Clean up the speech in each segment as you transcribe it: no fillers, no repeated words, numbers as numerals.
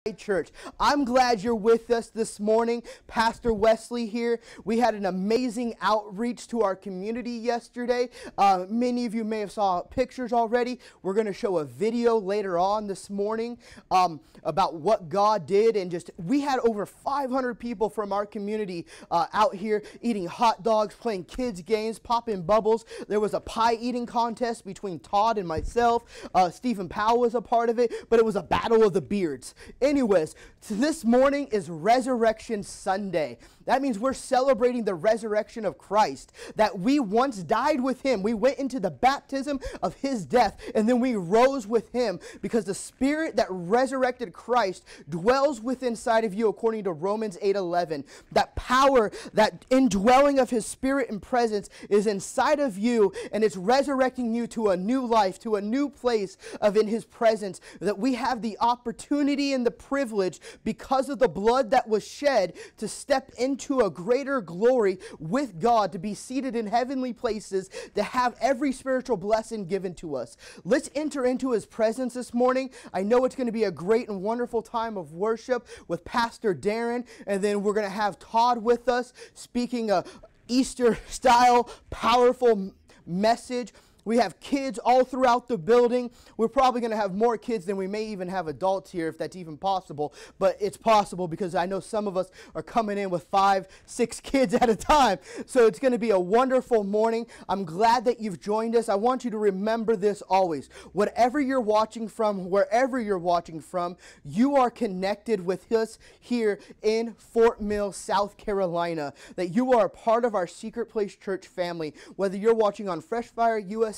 Church. I'm glad you're with us this morning. Pastor Wesley here. We had an amazing outreach to our community yesterday. Many of you may have saw pictures already. We're going to show a video later on this morning about what God did, and we had over 500 people from our community out here eating hot dogs, playing kids games, popping bubbles. There was a pie eating contest between Todd and myself. Stephen Powell was a part of it, but it was a battle of the beards. Anyways, this morning is Resurrection Sunday. That means we're celebrating the resurrection of Christ, that we once died with him. We went into the baptism of his death, and then we rose with him because the spirit that resurrected Christ dwells within inside of you, according to Romans 8:11. That power, that indwelling of his spirit and presence is inside of you, and it's resurrecting you to a new life, to a new place of in his presence, that we have the opportunity and the privilege, because of the blood that was shed, to step into a greater glory with God, to be seated in heavenly places, to have every spiritual blessing given to us. Let's enter into his presence this morning. I know it's going to be a great and wonderful time of worship with Pastor Darren, and then we're going to have Todd with us speaking a Easter-style, powerful message. We have kids all throughout the building. We're probably going to have more kids than we may even have adults here, if that's even possible. But it's possible because I know some of us are coming in with 5, 6 kids at a time. So it's going to be a wonderful morning. I'm glad that you've joined us. I want you to remember this always. Whatever you're watching from, wherever you're watching from, you are connected with us here in Fort Mill, South Carolina. That you are a part of our Secret Place Church family. Whether you're watching on FreshFireUSA.com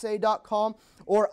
or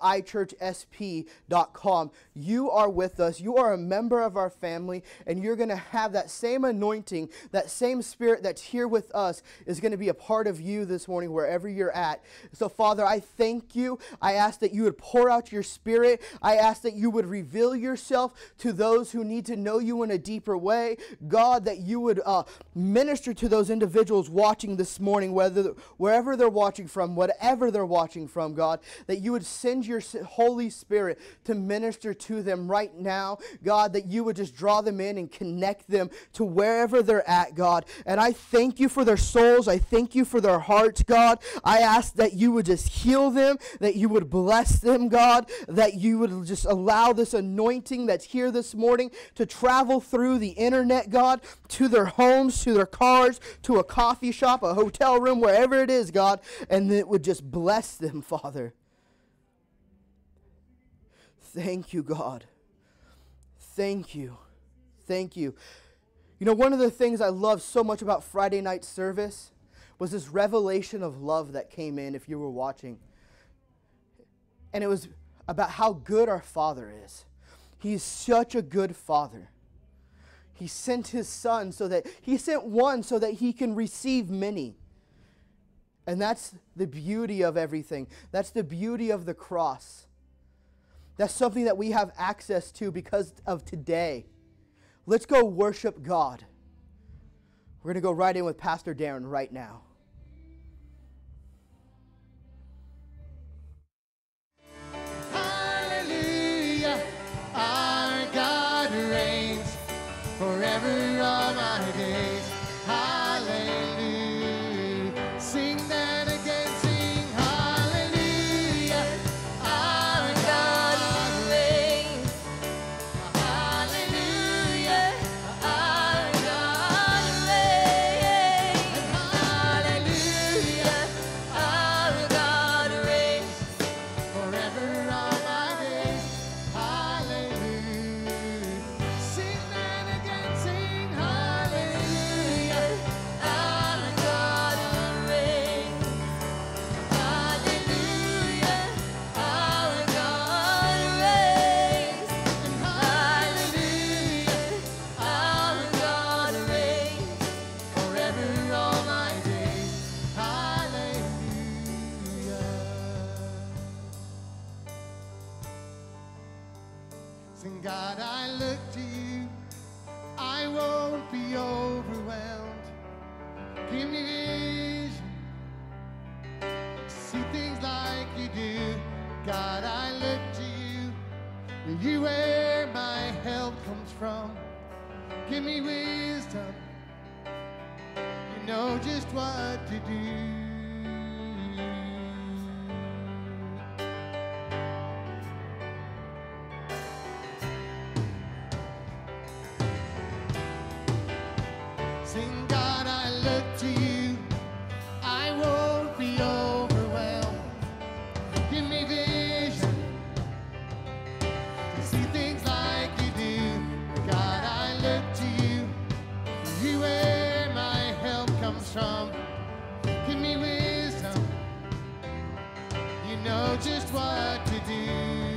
iChurchSP.com. You are with us. You are a member of our family, and you're going to have that same anointing, that same spirit that's here with us is going to be a part of you this morning wherever you're at. So, Father, I thank you. I ask that you would pour out your spirit. I ask that you would reveal yourself to those who need to know you in a deeper way. God, that you would minister to those individuals watching this morning, wherever they're watching from, whatever they're watching from, God, that you would send your Holy Spirit to minister to them right now, God, that you would just draw them in and connect them to wherever they're at, God. And I thank you for their souls. I thank you for their hearts, God. I ask that you would just heal them, that you would bless them, God, that you would just allow this anointing that's here this morning to travel through the internet, God, to their homes, to their cars, to a coffee shop, a hotel room, wherever it is, God, and it would just bless them, Father. Thank you, God. Thank you. Thank you. You know, one of the things I love so much about Friday night service was this revelation of love that came in, if you were watching. And it was about how good our Father is. He's such a good Father. He sent his Son he sent one so that he can receive many. And that's the beauty of everything. That's the beauty of the cross. That's something that we have access to because of today. Let's go worship God. We're going to go right in with Pastor Darren right now. Hallelujah, our God reigns forever all my days. Hallelujah, sing that again, sing hallelujah, our God reigns. Hallelujah, our God reigns. Hallelujah. Give me wisdom. You know just what to do. Sing, God, I look to you. I won't be overwhelmed. Give me vision to see things like you do. God, I look to you. You where my help comes from. Give me wisdom. You know just what to do.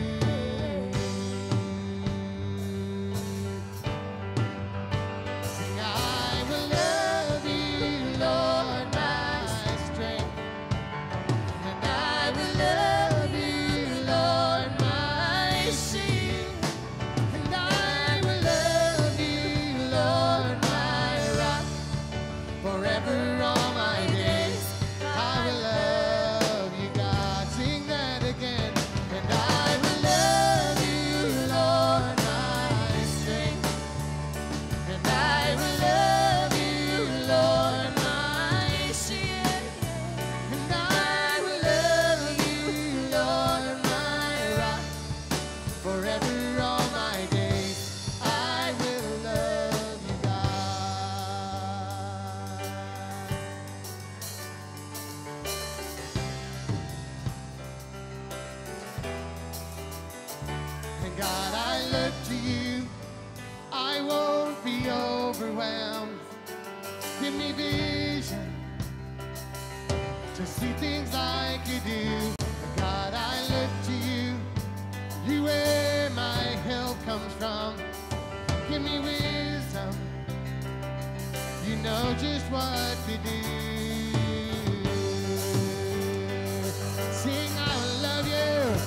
God, I look to you. I won't be overwhelmed. Give me vision to see things like you do. God, I look to you. You where my help comes from. Give me wisdom. You know just what to do. Sing, I will love you.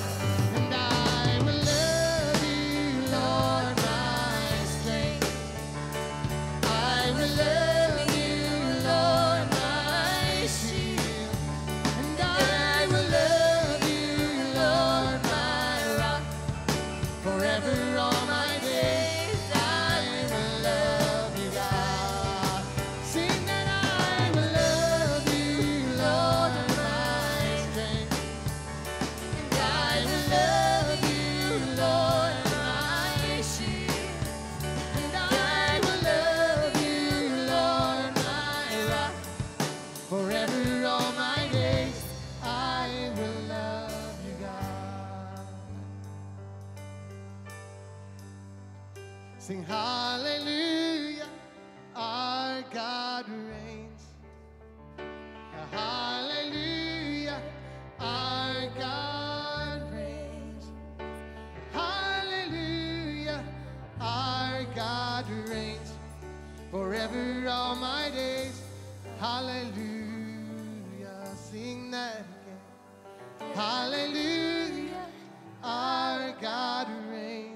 Sing hallelujah, our God reigns. Hallelujah, our God reigns. Hallelujah, our God reigns. Forever all my days. Hallelujah, sing that again. Hallelujah, our God reigns.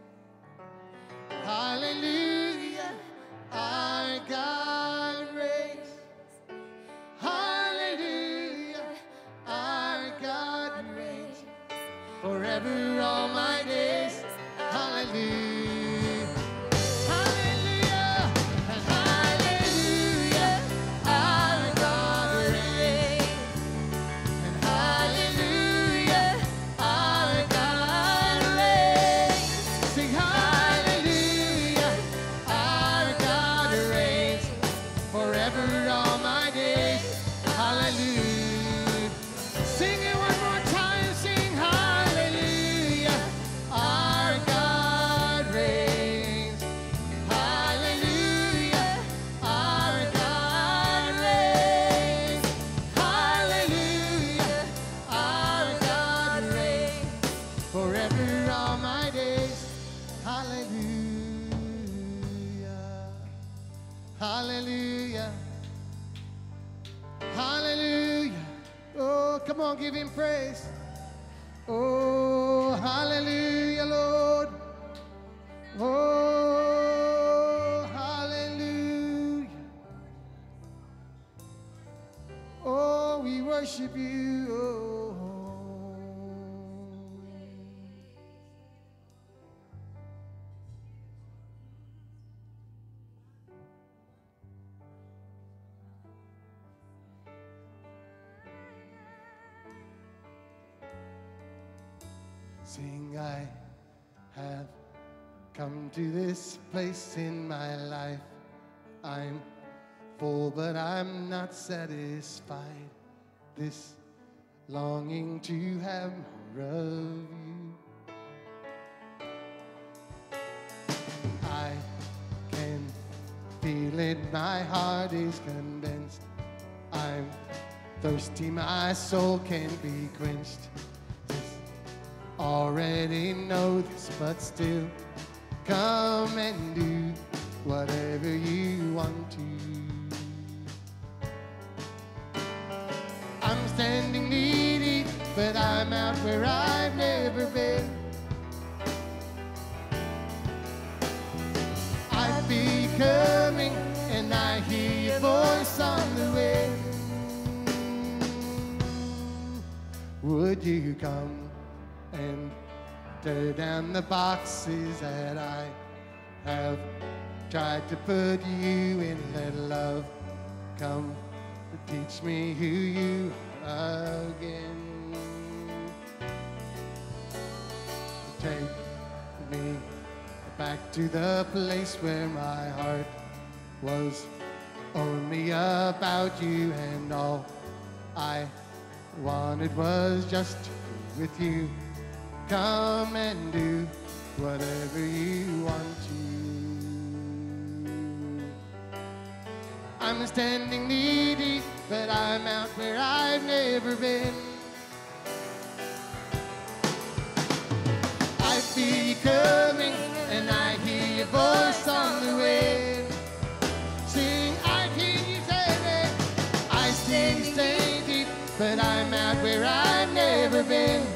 Hallelujah, our God reigns. Hallelujah, our God reigns. Forever all my days. Hallelujah. Hallelujah. Hallelujah. Oh, come on, give him praise. Oh, hallelujah, Lord. Oh, hallelujah. Oh, we worship you. Oh. Sing, I have come to this place in my life. I'm full, but I'm not satisfied. This longing to have more of you. I can feel it, my heart is convinced. I'm thirsty, my soul can't be quenched. Already know this, but still come and do whatever you want to. I'm standing knee-deep, but I'm out where I've never been. I feel you coming, and I hear your voice on the wind. Would you come and tear down the boxes that I have tried to put you in? Let love come to teach me who you are again. Take me back to the place where my heart was only about you, and all I wanted was just to be with you. Come and do whatever you want to. I'm standing knee-deep, but I'm out where I've never been. I feel you coming, and I hear your voice on the wind. Sing, I hear you saying, I stay deep, but I'm out where I've never been.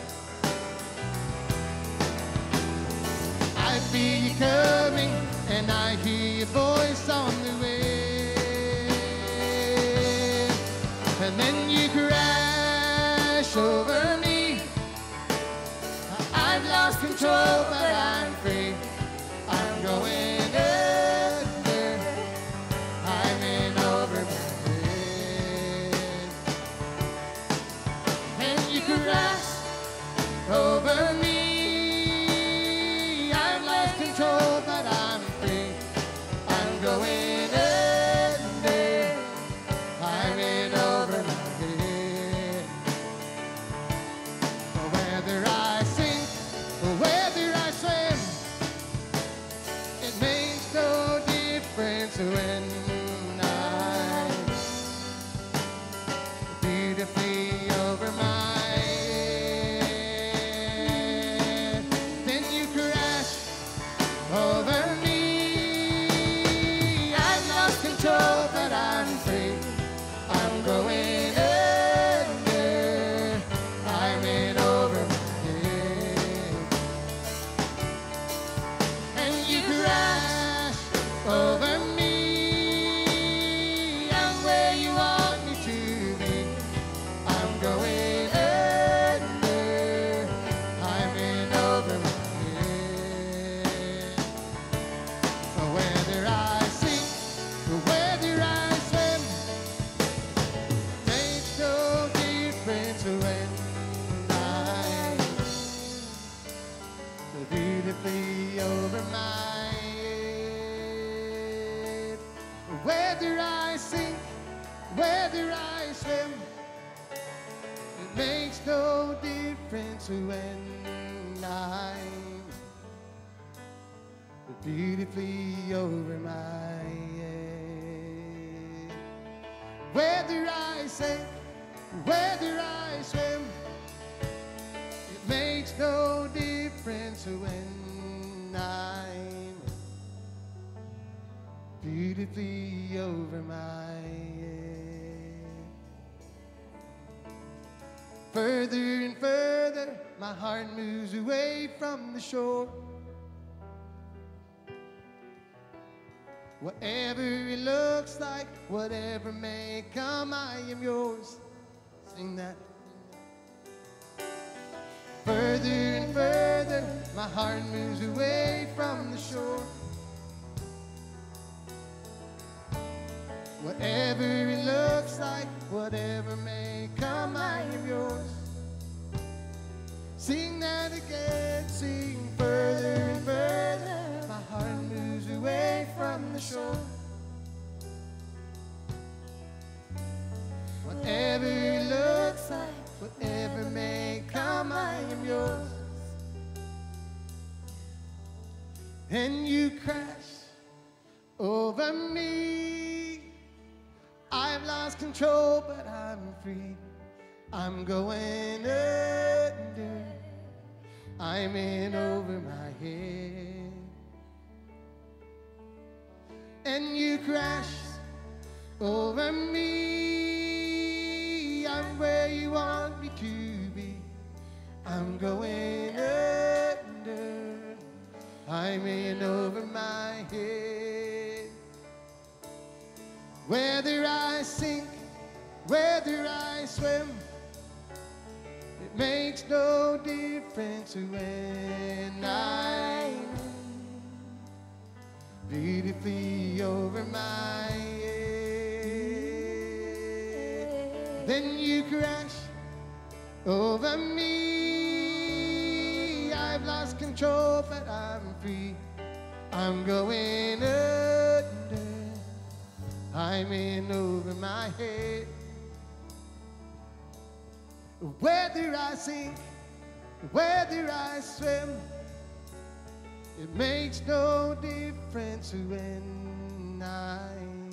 I feel you coming, and I hear your voice on the wind. And then you crash over me. I've lost control, but I'm free. I'm going under. I'm in over my head. And you crash over me. But I'm free. I'm going under. I'm in over my head. Whether I sink or whether I swim, it makes no difference when I'm beautifully over my head. Then you crash over me. I've lost control, but I'm free. I'm going under. I'm in over my head. And you crash over me. I'm where you want me to be. I'm going under. I'm in over my head. Whether I sink or whether I swim, makes no difference when I'm beautifully over my head. Whether I sink, whether I swim, it makes no difference when I'm beautifully over my head. Whether I sink, whether I swim, it makes no difference when I'm beautifully over my head. Further and further, my heart moves away from the shore. Whatever it looks like, whatever may come, I am yours. Sing that. Further and further, my heart moves away from the shore. Whatever it looks like, whatever may come, I am yours. Sing that again, sing further and further. My heart moves away from the shore. Whatever it looks like, whatever may come, I am yours. And you crash over me. I've lost control, but I'm free. I'm going under. I'm in over my head. And you crash over me. I'm where you want me to be. I'm going under. I'm in over my head. Whether I sink, whether I swim, it makes no difference when I'm beautifully over my head. Then you crash over me. I've lost control, but I'm free. I'm going under. I'm in over my head. Whether I sink, whether I swim, it makes no difference when I'm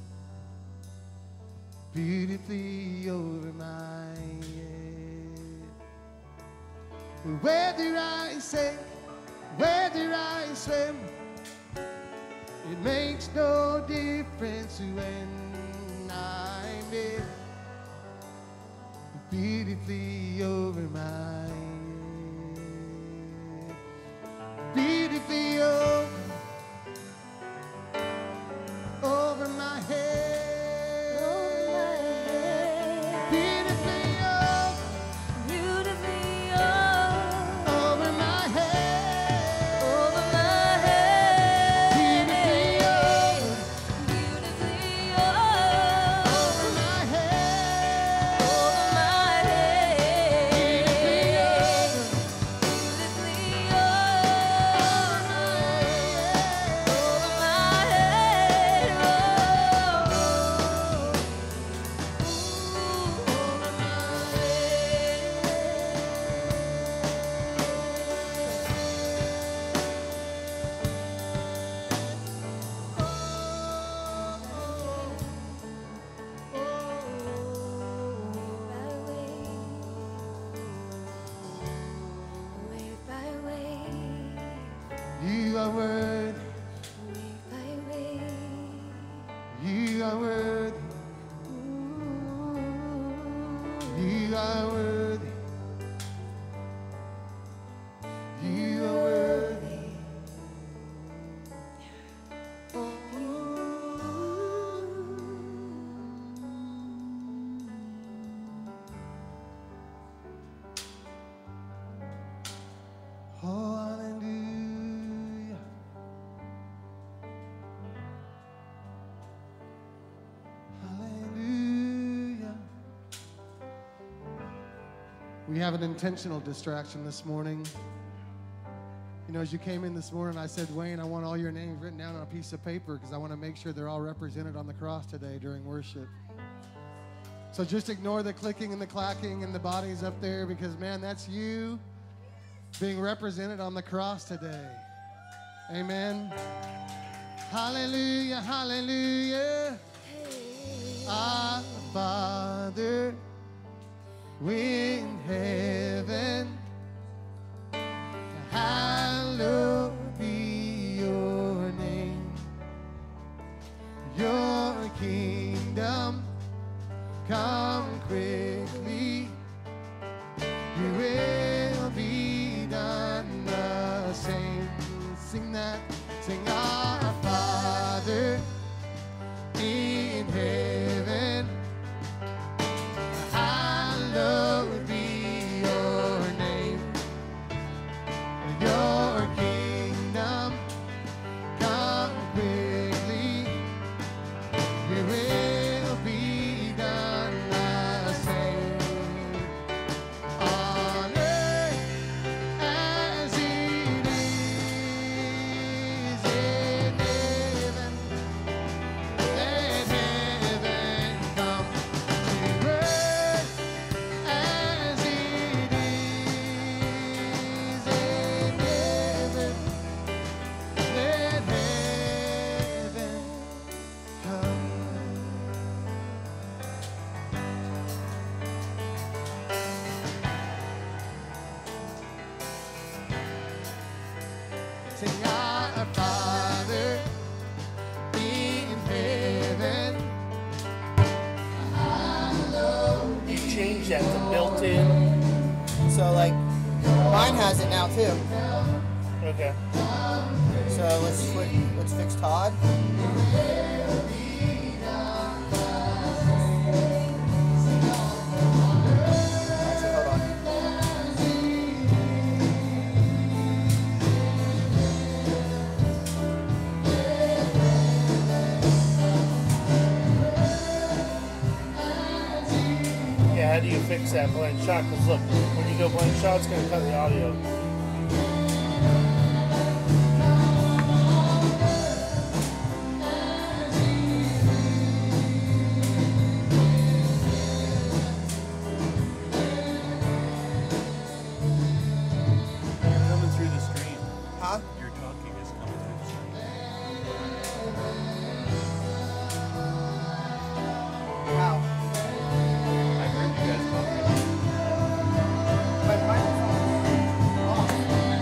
beautifully over my head. Whether I sink, whether I swim, it makes no difference when I'm in beautifully over my head. Beautifully over my head. Beautifully over my head. Over my head. Beautifully over my head. Over my head. You are worthy. You are worthy. You are worthy. You are worthy. Oh, hallelujah. Hallelujah. We have an intentional distraction this morning. You know, as you came in this morning, I said, Wayne, I want all your names written down on a piece of paper because I want to make sure they're all represented on the cross today during worship. So just ignore the clicking and the clacking and the bodies up there because, man, that's you being represented on the cross today. Amen. Hallelujah, hallelujah. Our Father in heaven, hallowed be your name. Your kingdom come quickly. Your will be done the same. Sing that. Sing our Father in heaven, hallowed be your name. Your kingdom come quickly. Your will be done the same. So like, mine has it now too. Okay. So let's fix Todd. Actually, hold on. Yeah, how do you fix that blank shot? Because look, when you go blank shot, it's going to cut the audio. Coming through the screen. Huh? Your talking is coming through the screen. How? I heard you guys talking. My microphone's off.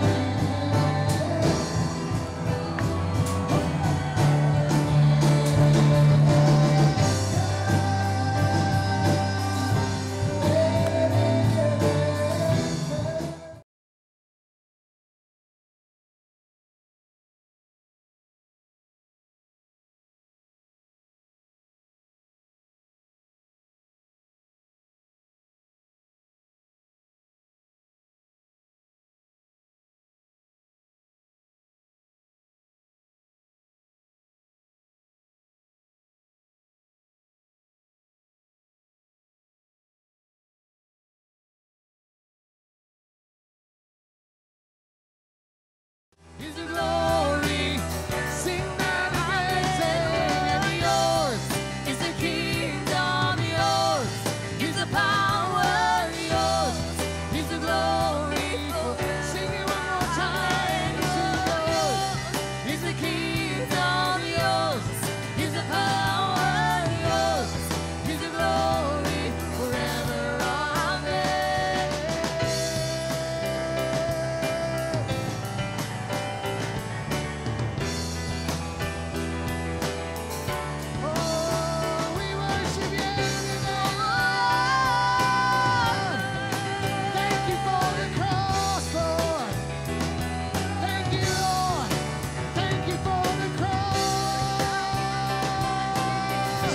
Is the glory, sing that I sing, and yours is the kingdom, yours is the power, yours is the glory. Sing it one more time. Yours is the kingdom, yours is the power, yours is the glory forever. Amen. Oh, we worship you today, Lord. Thank you for the cross, Lord. Thank you, Lord. Thank you for the cross.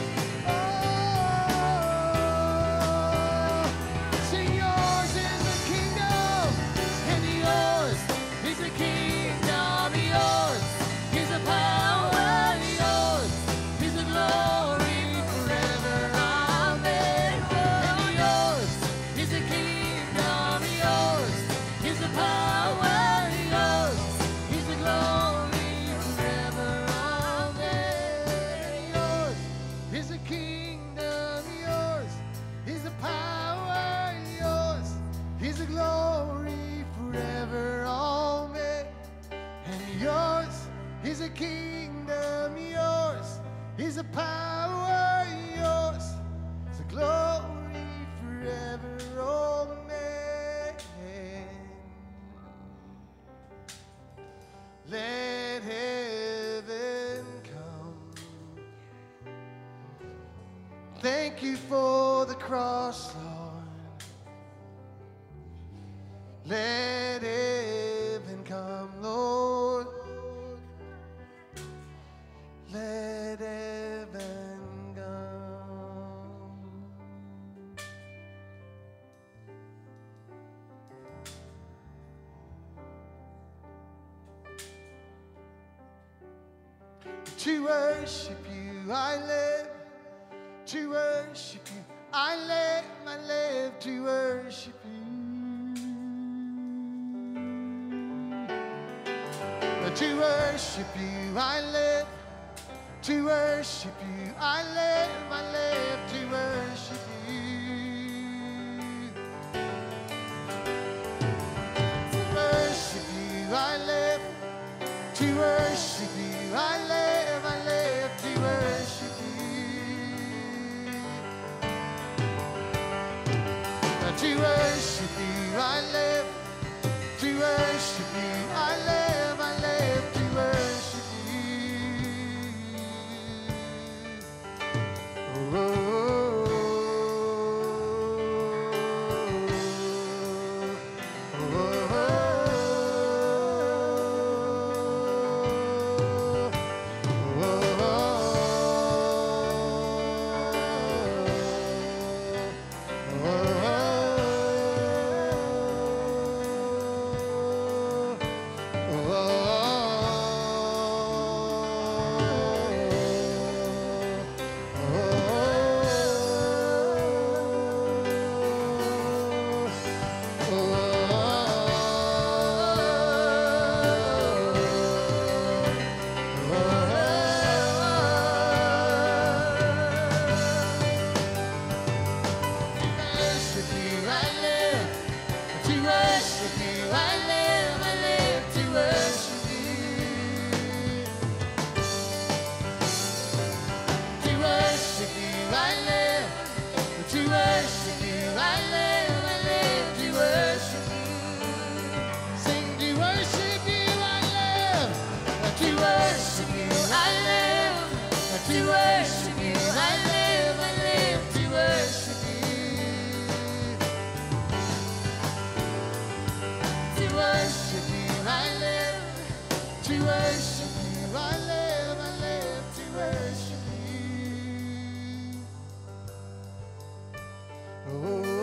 Oh, sing yours is the kingdom, and yours is the kingdom, yours is the power, yours is the glory forever. Amen. And yours is the kingdom, yours is the power, yours is the glory forever. Amen. Yours is the kingdom, yours is the power, yours is the glory forever. Amen. And yours is the kingdom, yours is the power, yours is the glory forever. Amen. Let heaven come. Thank you for the cross, Lord. Let heaven come, Lord. Let heaven come. To worship you, I live. To worship you, I live. I live to worship you. To worship you, I live. To worship you, I live. I live to worship you. To worship you, I live. To worship you, I live. I live to worship you. To worship you, I live. To worship you, I live. I live to worship you. Oh, to worship you. I live to worship you. To worship you, I live to worship you. I live to worship you.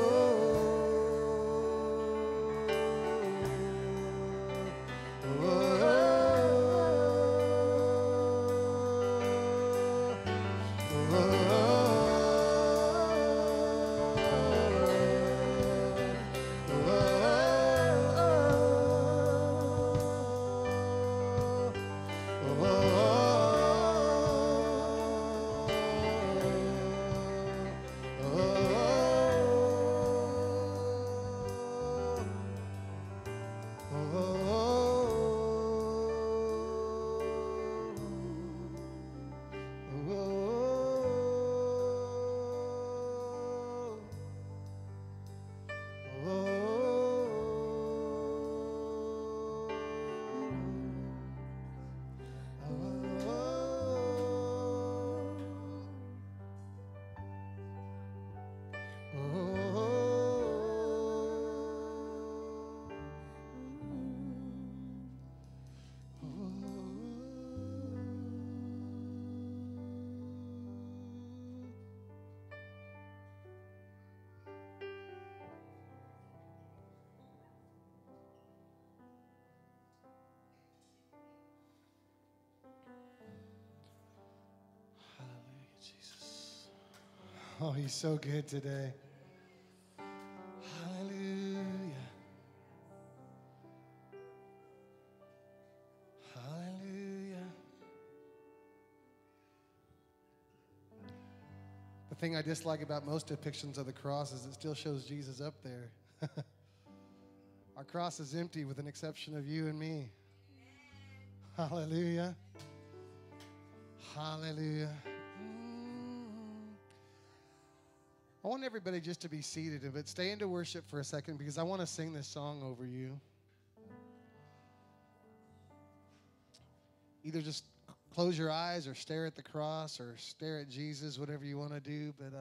Oh, he's so good today. Hallelujah. Hallelujah. The thing I dislike about most depictions of the cross is it still shows Jesus up there. Our cross is empty with an exception of you and me. Hallelujah. Hallelujah. I want everybody just to be seated, but stay into worship for a second because I want to sing this song over you. Either just close your eyes or stare at the cross or stare at Jesus, whatever you want to do, but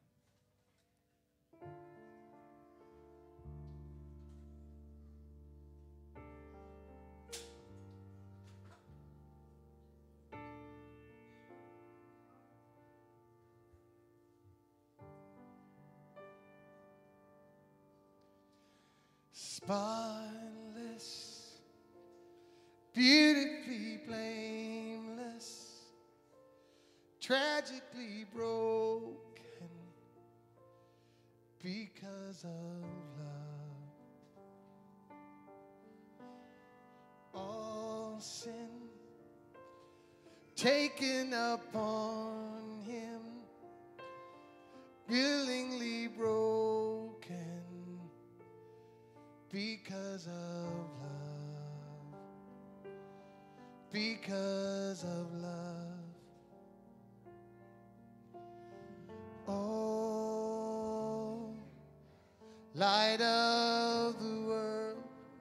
spotless, beautifully blameless, tragically broken because of love. All sin taken upon him, willingly broken because of love, because of love. Oh, light of the world,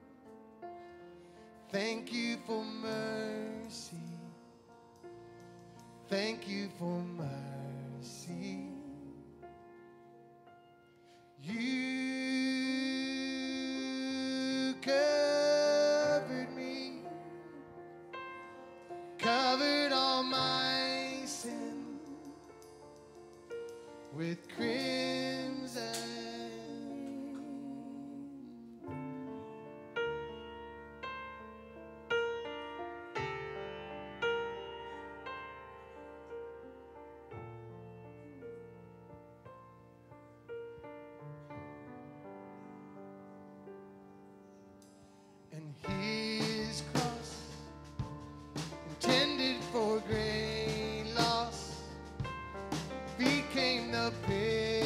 thank you for mercy. Thank you for mercy. You covered me, covered all my sin with crimson. And his cross, intended for great loss, became the pay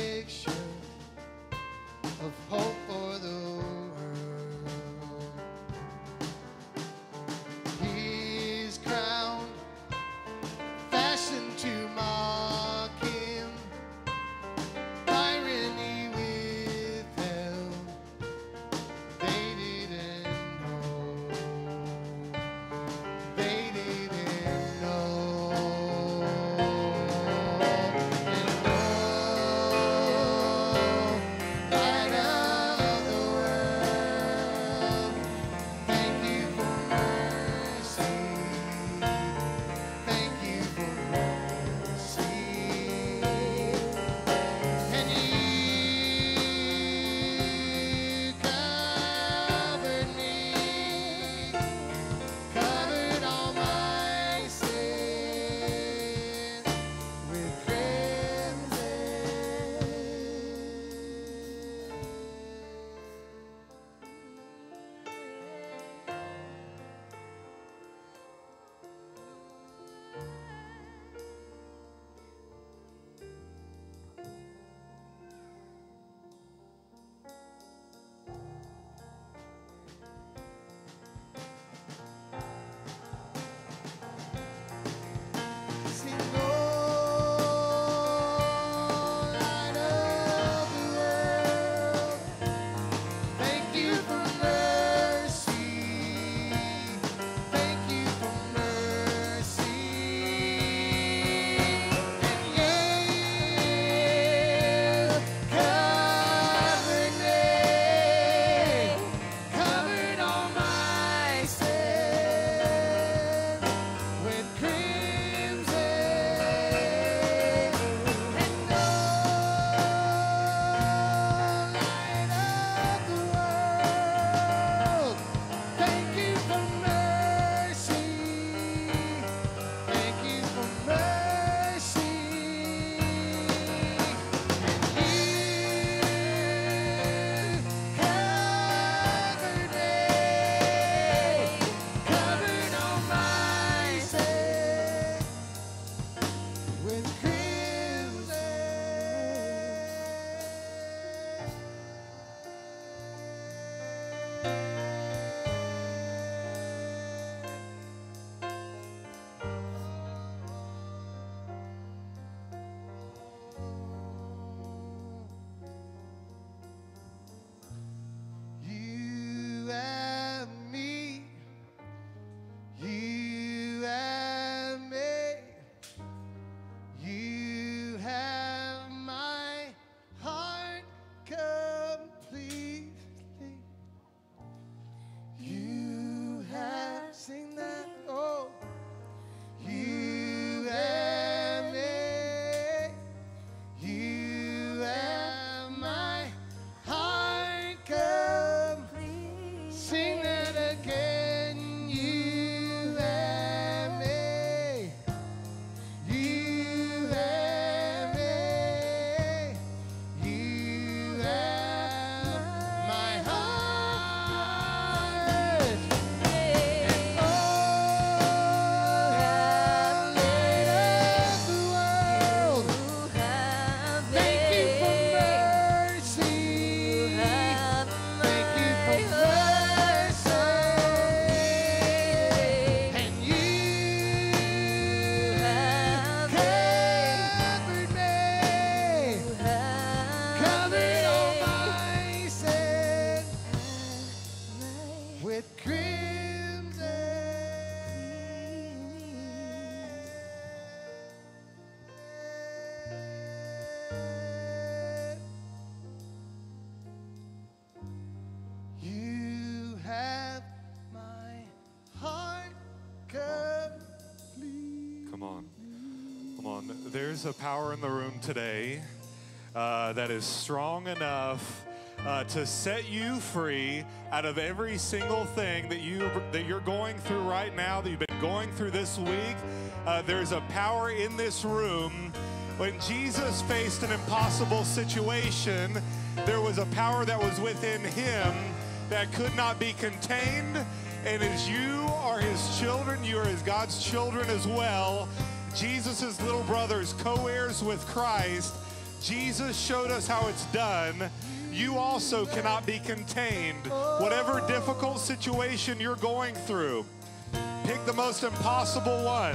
Come on. There's a power in the room today that is strong enough to set you free out of every single thing that you're going through right now, that you've been going through this week. There's a power in this room. When Jesus faced an impossible situation, there was a power that was within him that could not be contained. And as you are his children, you are his God's children as well. Jesus' little brothers, co-heirs with Christ. Jesus showed us how it's done. You also cannot be contained. Whatever difficult situation you're going through, pick the most impossible one.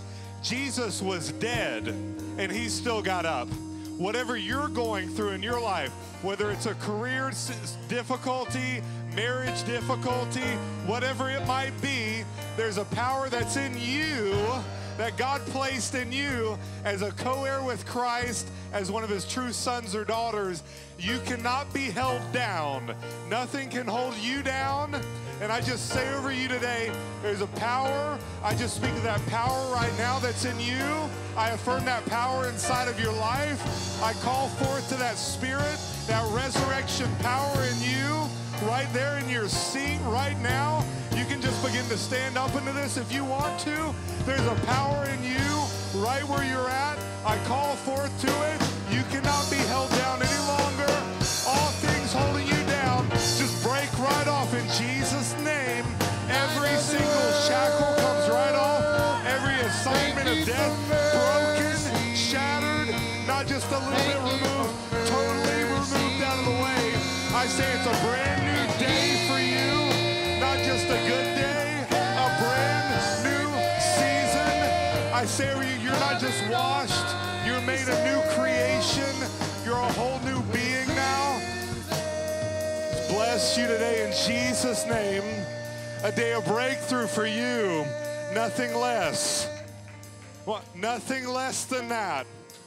Jesus was dead, and he still got up. Whatever you're going through in your life, whether it's a career difficulty, marriage difficulty, whatever it might be, there's a power that's in you that God placed in you as a co-heir with Christ, as one of his true sons or daughters. You cannot be held down. Nothing can hold you down. And I just say over you today, there's a power. I just speak of that power right now that's in you. I affirm that power inside of your life. I call forth to that spirit, that resurrection power in you, right there in your seat right now. You can just begin to stand up into this if you want to. There's a power in you right where you're at. I call forth to it. You cannot be held down any longer. All things holding you down just break right off in Jesus' name. Every single shackle comes right off. Every assignment of death broken, shattered, not just a little bit removed, totally removed out of the way. I say it's a brand new day for you, not just a good day, a brand new season. I say over you, you're not just washed, you're made a new creation. You're a whole new being now. Bless you today in Jesus' name. A day of breakthrough for you. Nothing less. What? Nothing less than that.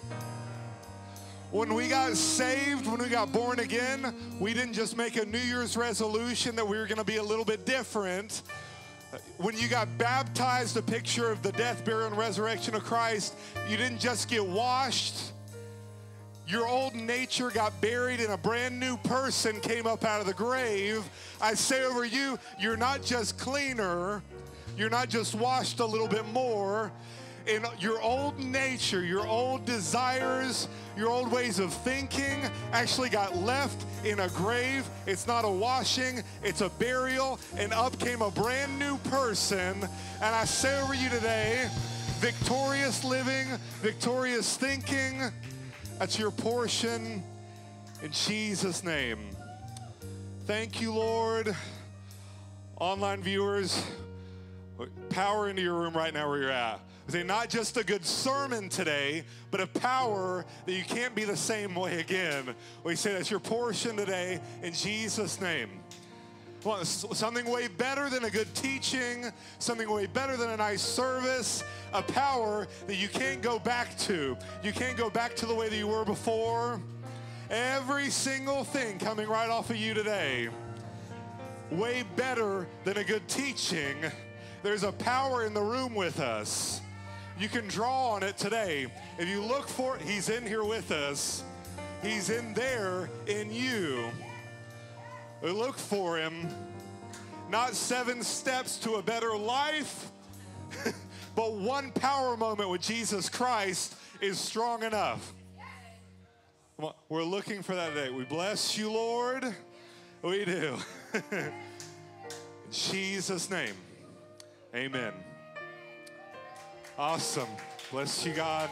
When we got saved, when we got born again, we didn't just make a New Year's resolution that we were going to be a little bit different. When you got baptized, a picture of the death, burial, and resurrection of Christ, you didn't just get washed. Your old nature got buried and a brand new person came up out of the grave. I say over you, you're not just cleaner, you're not just washed a little bit more. In your old nature, your old desires, your old ways of thinking actually got left in a grave. It's not a washing, it's a burial, and up came a brand new person. And I say over you today, victorious living, victorious thinking, that's your portion in Jesus' name. Thank you, Lord. Online viewers, power into your room right now where you're at. Say not just a good sermon today, but a power that you can't be the same way again. We say that's your portion today in Jesus' name. Well, something way better than a good teaching, something way better than a nice service, a power that you can't go back to. You can't go back to the way that you were before. Every single thing coming right off of you today, way better than a good teaching. There's a power in the room with us. You can draw on it today. If you look for it, he's in here with us. He's in there in you. We look for him. Not 7 steps to a better life, but one power moment with Jesus Christ is strong enough. Come on, we're looking for that today. We bless you, Lord. We do. In Jesus' name, amen. Awesome. Bless you, God.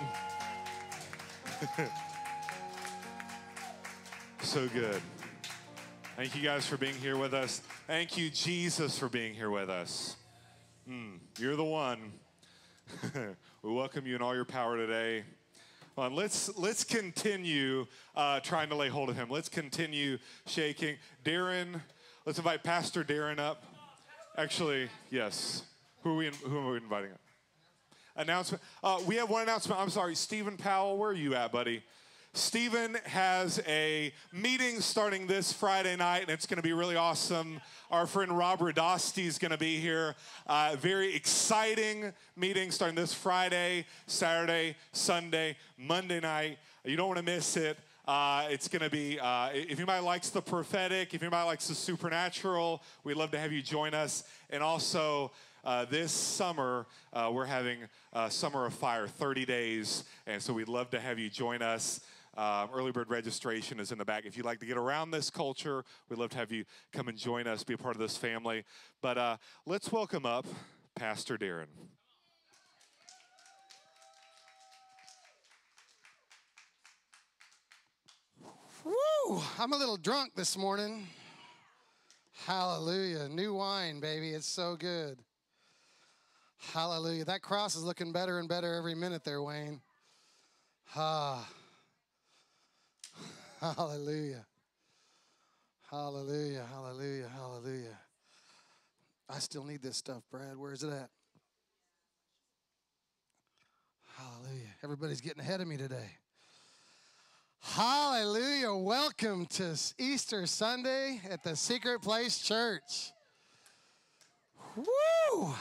So good. Thank you guys for being here with us. Thank you, Jesus, for being here with us. You're the one. We welcome you in all your power today. Come on, let's continue trying to lay hold of him. Let's continue shaking. Darren, let's invite Pastor Darren up. Actually, yes. Who are we inviting up? Announcement. We have one announcement. I'm sorry, Stephen Powell, where are you at, buddy? Stephen has a meeting starting this Friday night, and it's going to be really awesome. Our friend Rob Radosti is going to be here. Very exciting meeting starting this Friday, Saturday, Sunday, Monday night. You don't want to miss it. It's going to be, if anybody likes the prophetic, if anybody likes the supernatural, we'd love to have you join us. And also, this summer, we're having Summer of Fire, 30 days. And so we'd love to have you join us. Early bird registration is in the back. If you'd like to get around this culture, we'd love to have you come and join us, be a part of this family. But let's welcome up Pastor Darren. Woo! I'm a little drunk this morning. Hallelujah. New wine, baby. It's so good. Hallelujah. That cross is looking better and better every minute there, Wayne. Hallelujah. Hallelujah. Hallelujah. Hallelujah. I still need this stuff, Brad. Where is it at? Hallelujah. Everybody's getting ahead of me today. Hallelujah. Welcome to Easter Sunday at the Secret Place Church. Woo!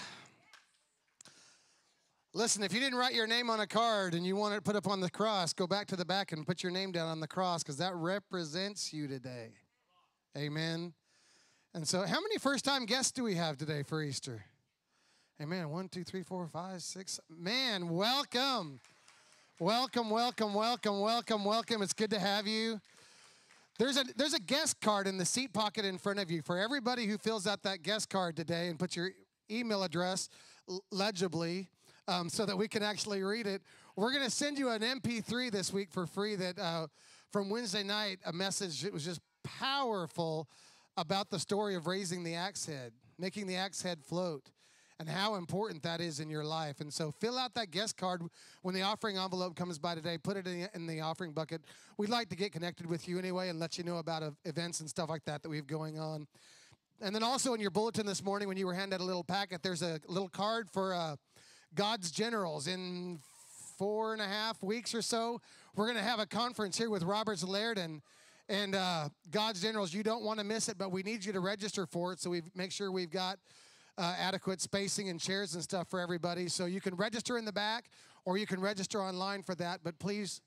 Listen, if you didn't write your name on a card and you want it put up on the cross, go back to the back and put your name down on the cross because that represents you today. Amen. And so how many first-time guests do we have today for Easter? Amen. 1, 2, 3, 4, 5, 6. Man, welcome. Welcome, welcome, welcome, welcome, welcome. It's good to have you. There's a guest card in the seat pocket in front of you. For everybody who fills out that guest card today and puts your email address legibly so that we can actually read it, we're going to send you an MP3 this week for free that from Wednesday night, a message. It was just powerful about the story of raising the axe head, making the axe head float, and how important that is in your life. And so fill out that guest card when the offering envelope comes by today. Put it in the offering bucket. We'd like to get connected with you anyway and let you know about events and stuff like that we have going on. And then also in your bulletin this morning when you were handed a little packet, there's a little card for God's Generals. In 4.5 weeks or so, we're going to have a conference here with Robert Laird and God's Generals. You don't want to miss it, but we need you to register for it so we make sure we've got adequate spacing and chairs and stuff for everybody. So you can register in the back or you can register online for that, but please.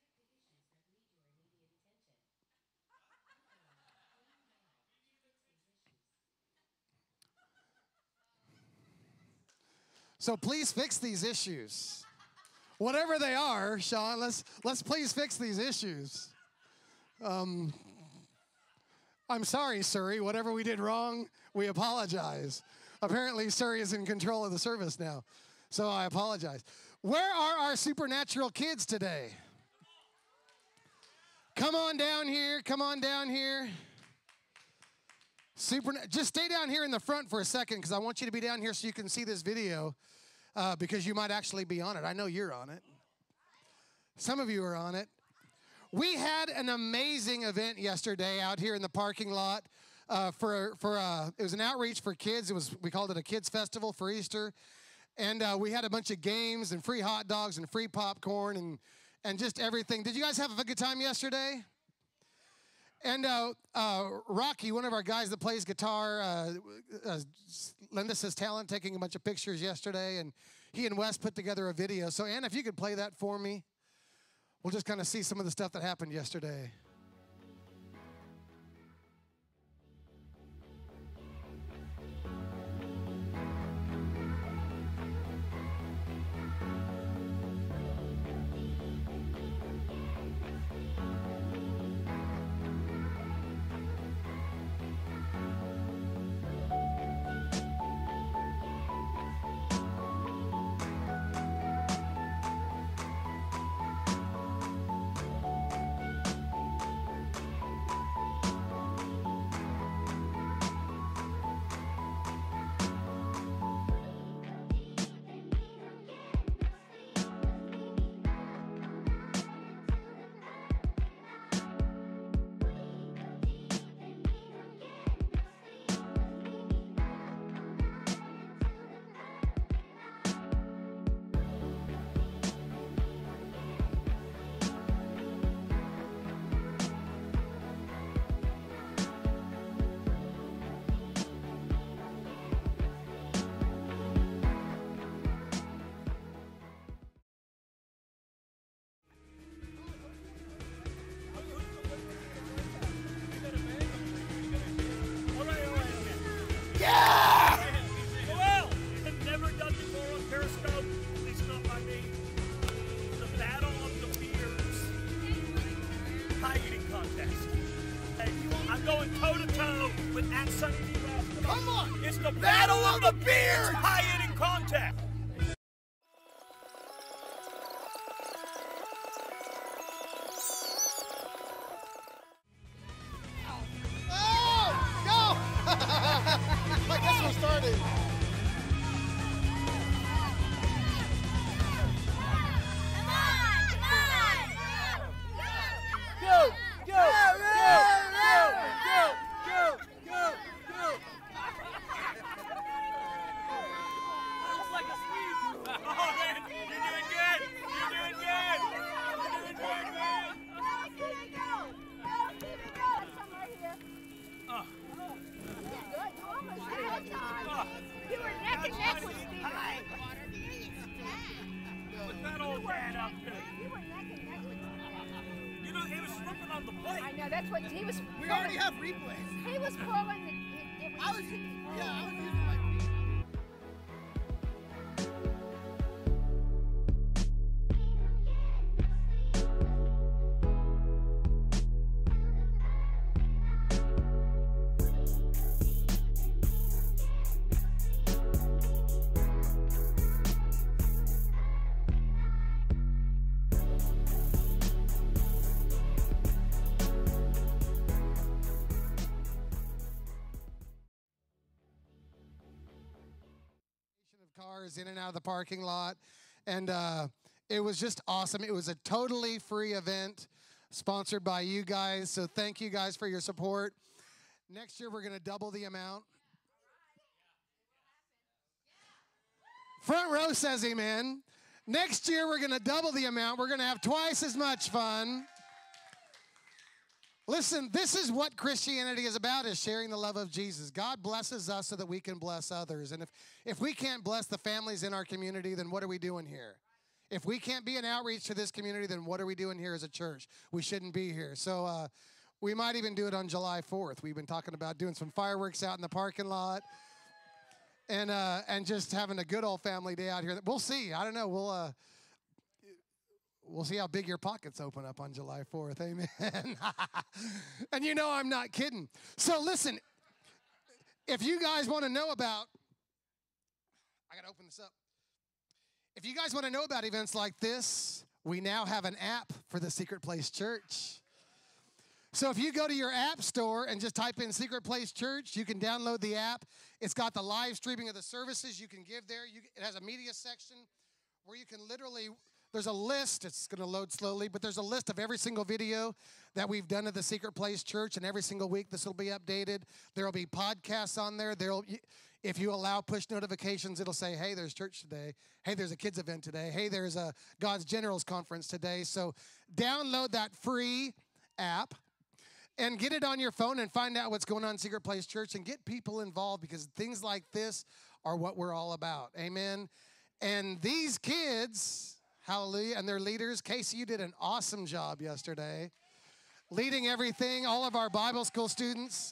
So please fix these issues. Whatever they are, Sean, let's please fix these issues. I'm sorry, Surrey. Whatever we did wrong, we apologize. Apparently, Surrey is in control of the service now, so I apologize. Where are our supernatural kids today? Come on down here. Come on down here. Just stay down here in the front for a second because I want you to be down here so you can see this video because you might actually be on it. I know you're on it. Some of you are on it. We had an amazing event yesterday out here in the parking lot. It was an outreach for kids. We called it a kids festival for Easter, and we had a bunch of games and free hot dogs and free popcorn and just everything. Did you guys have a good time yesterday? And Rocky, one of our guys that plays guitar, lent us his talent taking a bunch of pictures yesterday, and he and Wes put together a video. So Anna, if you could play that for me, we'll just kind of see some of the stuff that happened yesterday. Sonny D basketball. Come on. It's the Battle of the Beards. High-hitting contact. Oh, go! I guess we're starting. Go, go, go, go, go, go, go. Looks like a sweep. Oh, man, you're doing good. You're doing good. You're doing good, man. You were neck and neck with Steve. Put that old man up there. You were neck and neck with Steve. You know, he was slipping on the plate. I know, that's what he was. We already have replays. He was throwing the. I was using my feet. Of cars in and out of the parking lot, and it was just awesome. It was a totally free event sponsored by you guys, so thank you guys for your support. Next year we're going to double the amount. Front row says amen. Next year we're going to double the amount. We're going to have twice as much fun. Listen, this is what Christianity is about, is sharing the love of Jesus. God blesses us so that we can bless others. And if we can't bless the families in our community, then what are we doing here? If we can't be an outreach to this community, then what are we doing here as a church? We shouldn't be here. So we might even do it on July 4th. We've been talking about doing some fireworks out in the parking lot and just having a good old family day out here. We'll see. I don't know. We'll see how big your pockets open up on July 4th. Amen. And you know I'm not kidding. So listen, if you guys want to know about, I got to open this up. If you guys want to know about events like this, we now have an app for the Secret Place Church. So if you go to your app store and just type in Secret Place Church, you can download the app. It's got the live streaming of the services. You can give there. It has a media section where you can literally, there's a list. It's going to load slowly, but there's a list of every single video that we've done at the Secret Place Church, and every single week this will be updated. There will be podcasts on there. If you allow push notifications, it'll say, hey, there's church today. Hey, there's a kids event today. Hey, there's a God's Generals Conference today. So download that free app and get it on your phone and find out what's going on in Secret Place Church and get people involved, because things like this are what we're all about. Amen. And these kids, hallelujah, and their leaders, Casey, you did an awesome job yesterday leading everything, all of our Bible school students.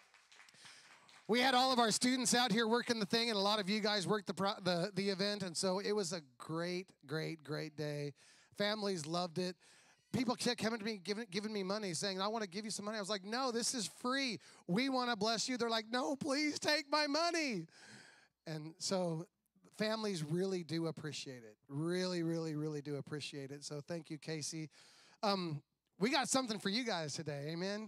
We had all of our students out here working the thing, and a lot of you guys worked the event, and so it was a great, great, great day. Families loved it. People kept coming to me, giving me money, saying, I want to give you some money. I was like, no, this is free. We want to bless you. They're like, no, please take my money. And so families really do appreciate it. Really, really, really do appreciate it. So thank you, Casey. We got something for you guys today. Amen.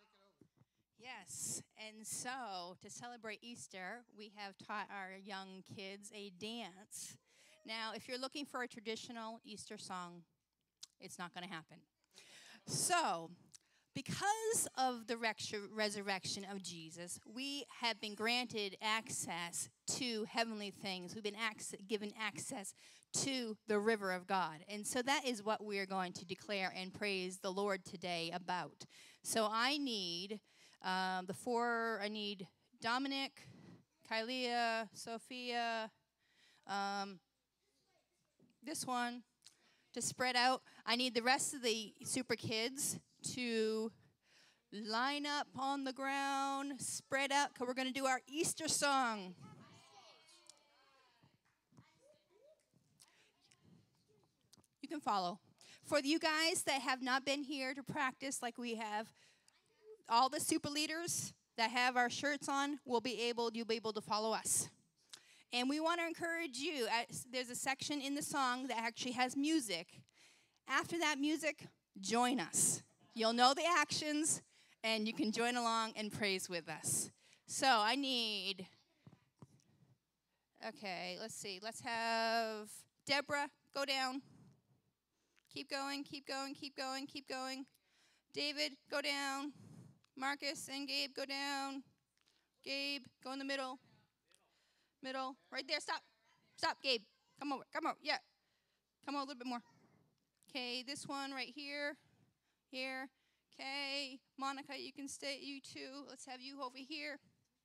Yes, and so to celebrate Easter, we have taught our young kids a dance. Now, if you're looking for a traditional Easter song, it's not going to happen. So, because of the resurrection of Jesus, we have been granted access to heavenly things. We've been given access to the river of God. And so that is what we are going to declare and praise the Lord today about. So I need I need Dominic, Kylia, Sophia, this one to spread out. I need the rest of the super kids to line up on the ground, spread out, because we're going to do our Easter song. You can follow. For you guys that have not been here to practice like we have, all the super leaders, that have our shirts on, you'll be able to follow us. And we want to encourage you. There's a section in the song that actually has music. After that music, join us. You'll know the actions, and you can join along and praise with us. So I need, okay, let's see. Let's have Deborah go down. Keep going, keep going, keep going, keep going. David, go down. Marcus and Gabe, go down. Gabe, go in the middle. Middle. Right there. Stop. Stop, Gabe. Come over. Come over. Yeah. Come on a little bit more. Okay, this one right here. Here. Okay. Monica, you can stay. You too. Let's have you over here.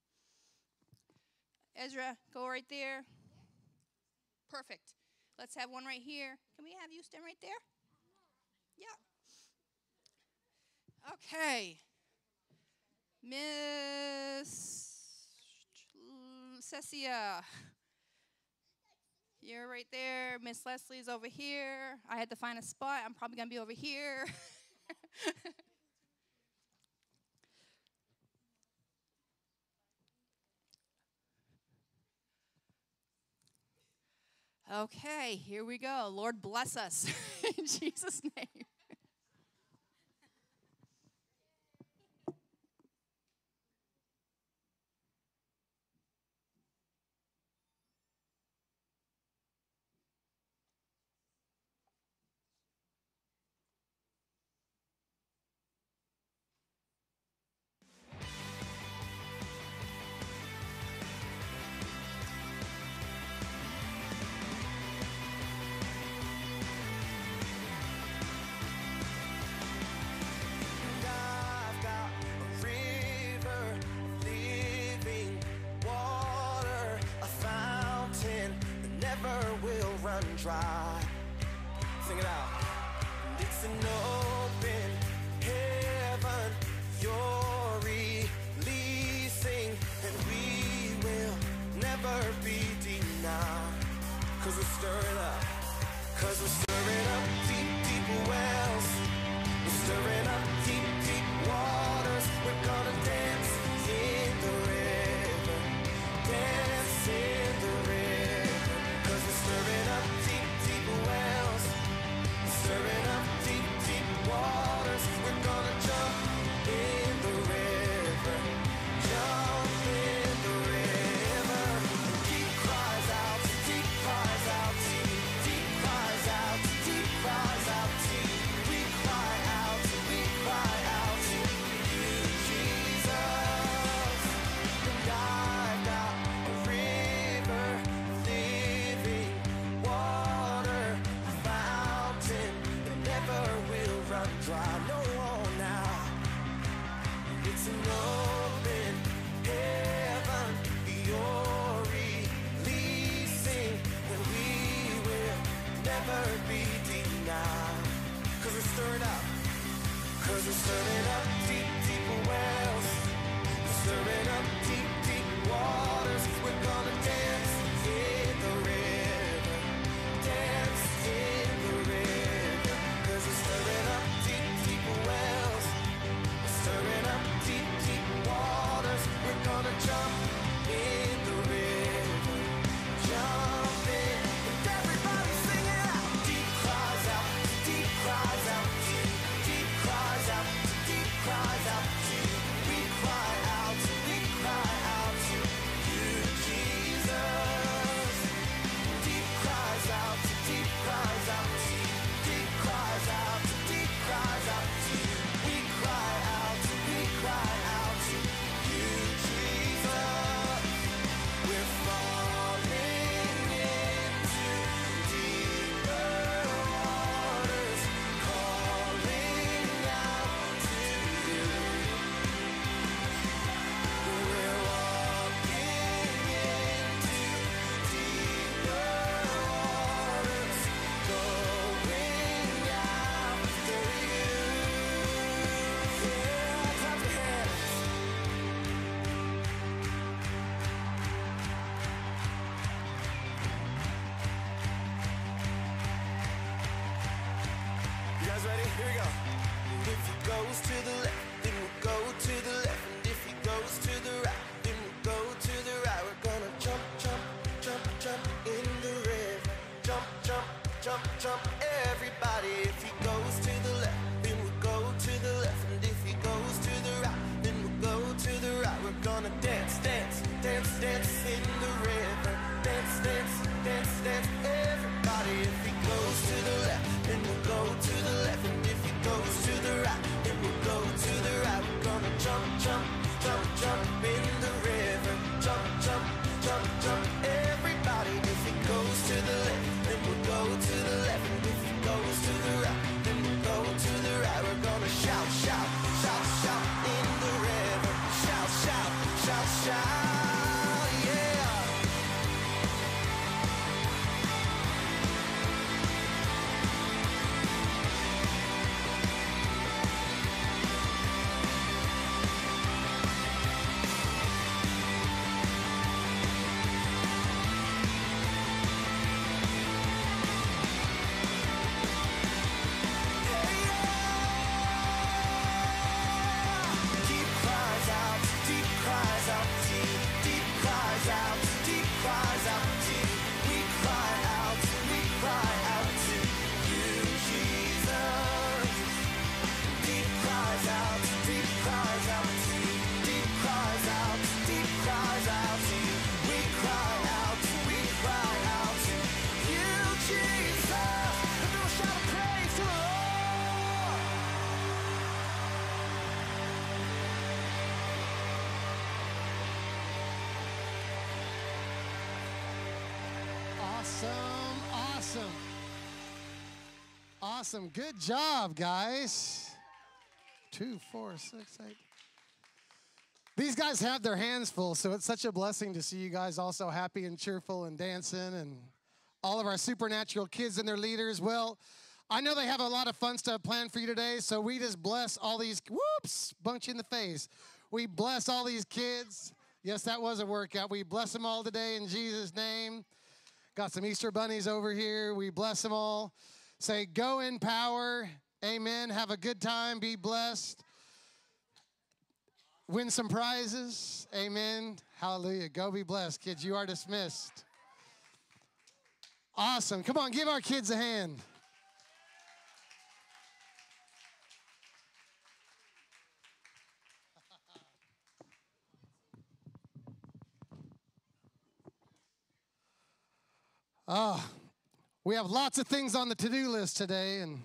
Ezra, go right there. Perfect. Let's have one right here. Can we have you stand right there? Yeah. Okay. Miss Cecia, you're right there. Miss Leslie's over here. I had to find a spot. I'm probably going to be over here. Okay, here we go. Lord bless us in Jesus' name. Dry. Sing it out. And it's an open heaven you're releasing, and we will never be denied. Cause we're stirring up. Cause we're stirring up deep, deep wells. We're stirring up deep, deep waters. We're gonna dance in the river. Dance in the river. Cause we're stirring up wells, stirring up deep, deep waters. We're gonna jump in the river, jump in the river. Deep cries out, deep cries out, deep cries out, deep cries out to you. We cry out to you, Jesus. And I've got a river of living water, will run dry, no now. It's an open heaven you're releasing, and we will never be denied. Cause we're stirring up. Cause we're stirring up deep, deep wells. We're stirring up deep, deep waters. We're gonna dance in the river. Dance in the river. Cause we're stirring up deep, deep wells. We're stirring up deep, deep waters. We're gonna jump in the river. Jump in. And everybody sing it out. Deep cries out, deep cries out, deep cries out, deep cries out to you. We cry out to you, Jesus. Deep cries out to deep cries out to you. Deep cries out to deep cries out to you. We cry out to you, Jesus. We're falling into deeper waters, calling out to you. We're walking into deeper waters, going after you. Yeah, clap your hands. You guys ready? Here we go. And if he goes to the left, then we'll go to the left. And if he goes to Awesome. Good job, guys. 2, 4, 6, 8. These guys have their hands full, so it's such a blessing to see you guys all so happy and cheerful and dancing, and all of our supernatural kids and their leaders. Well, I know they have a lot of fun stuff planned for you today, so we just bless all these, whoops, bunked you in the face. We bless all these kids. Yes, that was a workout. We bless them all today in Jesus' name. Got some Easter bunnies over here. We bless them all. Say, go in power. Amen. Have a good time. Be blessed. Win some prizes. Amen. Hallelujah. Go be blessed, kids. You are dismissed. Awesome. Come on, give our kids a hand. We have lots of things on the to-do list today, and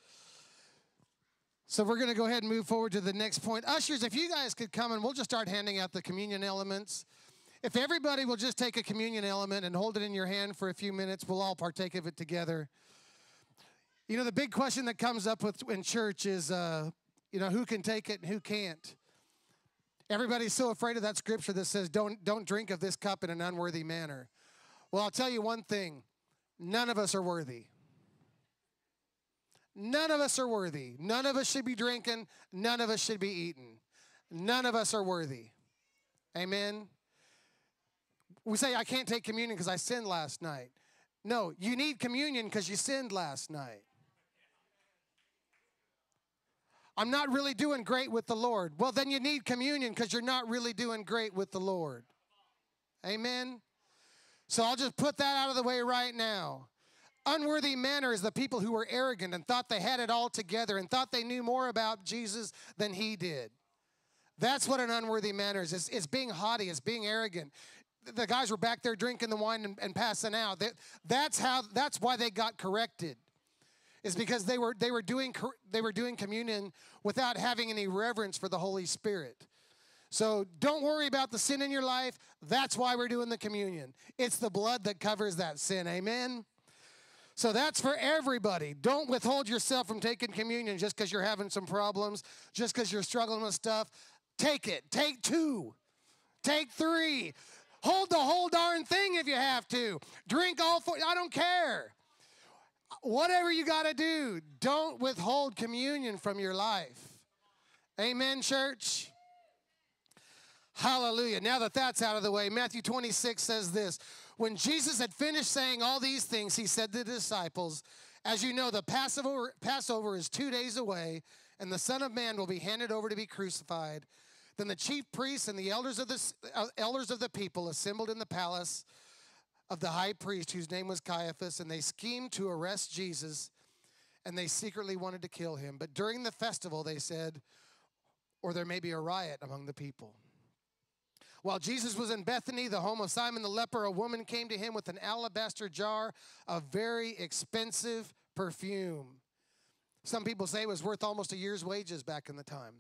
so we're going to go ahead and move forward to the next point. Ushers, if you guys could come, and we'll just start handing out the communion elements. If everybody will just take a communion element and hold it in your hand for a few minutes, we'll all partake of it together. You know, the big question that comes up in church is, who can take it and who can't? Everybody's so afraid of that scripture that says, don't drink of this cup in an unworthy manner. Well, I'll tell you one thing. None of us are worthy. None of us are worthy. None of us should be drinking. None of us should be eating. None of us are worthy. Amen? We say, I can't take communion because I sinned last night. No, you need communion because you sinned last night. I'm not really doing great with the Lord. Well, then you need communion because you're not really doing great with the Lord. Amen? So I'll just put that out of the way right now. Unworthy manner is the people who were arrogant and thought they had it all together and thought they knew more about Jesus than he did. That's what an unworthy manner is. It's being haughty. It's being arrogant. The guys were back there drinking the wine and passing out. That's why they got corrected. Is because they were doing communion without having any reverence for the Holy Spirit. So don't worry about the sin in your life. That's why we're doing the communion. It's the blood that covers that sin. Amen? So that's for everybody. Don't withhold yourself from taking communion just because you're having some problems, just because you're struggling with stuff. Take it. Take 2. Take 3. Hold the whole darn thing if you have to. Drink all 4. I don't care. Whatever you got to do, don't withhold communion from your life. Amen, church? Hallelujah. Now that that's out of the way, Matthew 26 says this. When Jesus had finished saying all these things, he said to the disciples, as you know, the Passover is 2 days away, and the Son of Man will be handed over to be crucified. Then the chief priests and the elders of the people assembled in the palace of the high priest, whose name was Caiaphas, and they schemed to arrest Jesus, and they secretly wanted to kill him. But during the festival, they said, or there may be a riot among the people. While Jesus was in Bethany, the home of Simon the leper, a woman came to him with an alabaster jar of very expensive perfume. Some people say it was worth almost a year's wages back in the time.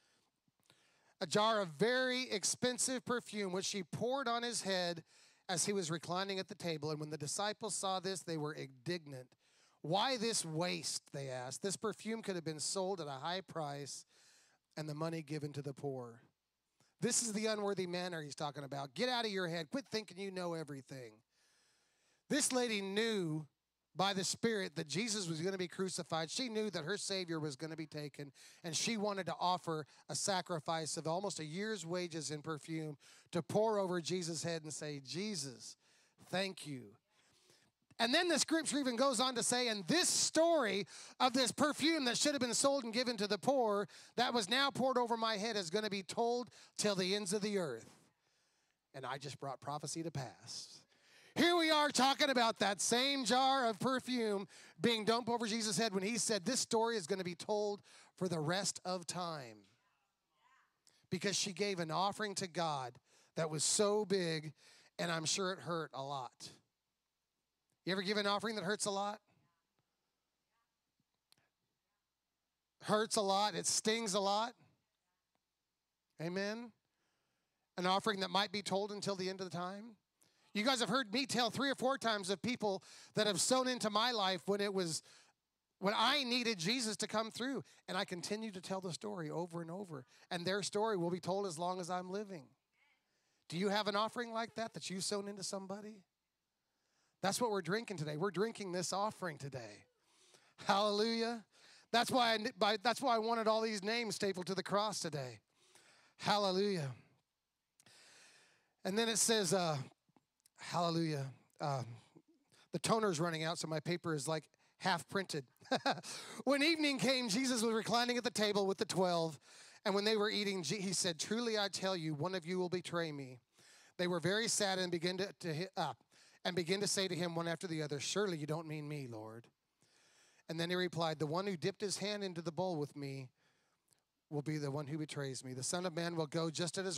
A jar of very expensive perfume, which she poured on his head as he was reclining at the table. And when the disciples saw this, they were indignant. Why this waste, they asked. This perfume could have been sold at a high price and the money given to the poor. This is the unworthy manner he's talking about. Get out of your head. Quit thinking you know everything. This lady knew by the Spirit that Jesus was going to be crucified. She knew that her Savior was going to be taken, and she wanted to offer a sacrifice of almost a year's wages in perfume to pour over Jesus' head and say, Jesus, thank you. And then the scripture even goes on to say, and this story of this perfume that should have been sold and given to the poor, that was now poured over my head, is going to be told till the ends of the earth. And I just brought prophecy to pass. Here we are talking about that same jar of perfume being dumped over Jesus' head when he said this story is going to be told for the rest of time. Because she gave an offering to God that was so big, and I'm sure it hurt a lot. You ever give an offering that hurts a lot? Hurts a lot. It stings a lot. Amen? An offering that might be told until the end of the time. You guys have heard me tell 3 or 4 times of people that have sown into my life when it was when I needed Jesus to come through. And I continue to tell the story over and over. And their story will be told as long as I'm living. Do you have an offering like that you've sown into somebody? That's what we're drinking today. We're drinking this offering today. Hallelujah. That's why I wanted all these names stapled to the cross today. Hallelujah. And then it says, hallelujah. The toner's running out, so my paper is like half printed. When evening came, Jesus was reclining at the table with the 12. And when they were eating, he said, truly I tell you, one of you will betray me. They were very sad and began to say to him one after the other, surely you don't mean me, Lord. And then he replied, the one who dipped his hand into the bowl with me will be the one who betrays me. The Son of Man will go just as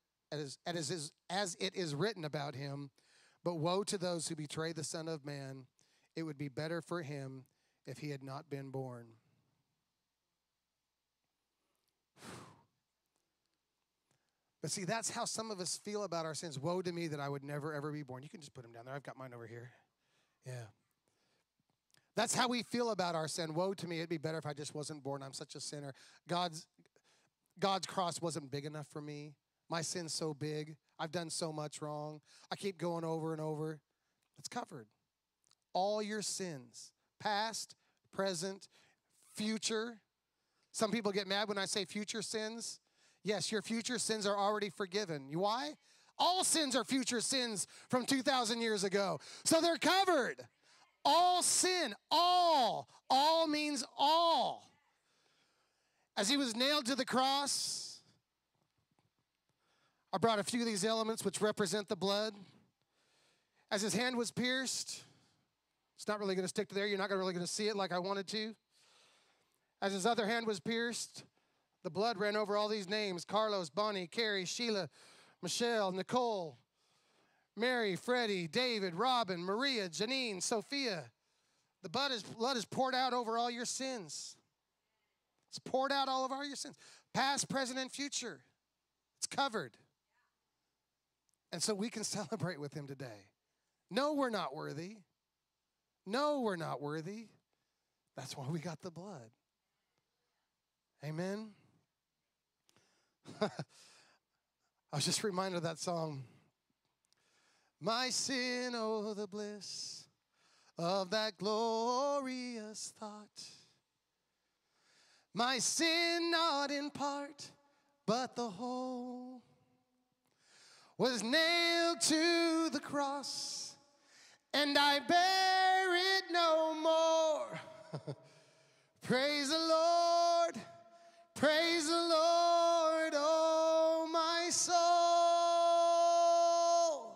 it is written about him. But woe to those who betray the Son of Man. It would be better for him if he had not been born. But see, that's how some of us feel about our sins. Woe to me that I would never, ever be born. You can just put them down there. I've got mine over here. Yeah. That's how we feel about our sin. Woe to me, it'd be better if I just wasn't born. I'm such a sinner. God's cross wasn't big enough for me. My sin's so big. I've done so much wrong. I keep going over and over. It's covered. All your sins, past, present, future. Some people get mad when I say future sins. Yes, your future sins are already forgiven. Why? All sins are future sins from 2,000 years ago. So they're covered. All sin, all. All means all. As he was nailed to the cross, I brought a few of these elements which represent the blood. As his hand was pierced, it's not really going to stick to there. You're not really going to see it like I wanted to. As his other hand was pierced, the blood ran over all these names: Carlos, Bonnie, Carrie, Sheila, Michelle, Nicole, Mary, Freddie, David, Robin, Maria, Janine, Sophia. The blood is poured out over all your sins. It's poured out all over all your sins. Past, present, and future. It's covered. And so we can celebrate with him today. No, we're not worthy. No, we're not worthy. That's why we got the blood. Amen. I was just reminded of that song. My sin, oh, the bliss of that glorious thought. My sin, not in part, but the whole, was nailed to the cross, and I bear it no more. Praise the Lord, oh my soul.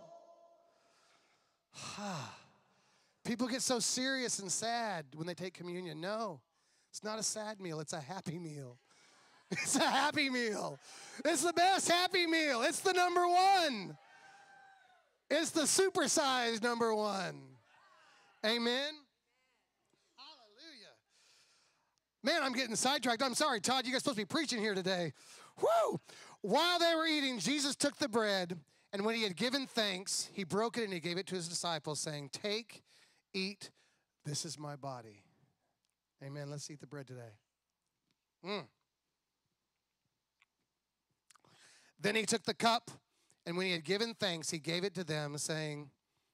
People get so serious and sad when they take communion. No, it's not a sad meal, it's a happy meal. It's a happy meal. It's the best happy meal. It's the number one. It's the supersized number one. Amen. Hallelujah. Man, I'm getting sidetracked. I'm sorry, Todd. You guys are supposed to be preaching here today. Woo! While they were eating, Jesus took the bread, and when he had given thanks, he broke it and he gave it to his disciples, saying, take, eat, this is my body. Amen. Let's eat the bread today. Then he took the cup, and when he had given thanks, he gave it to them, saying,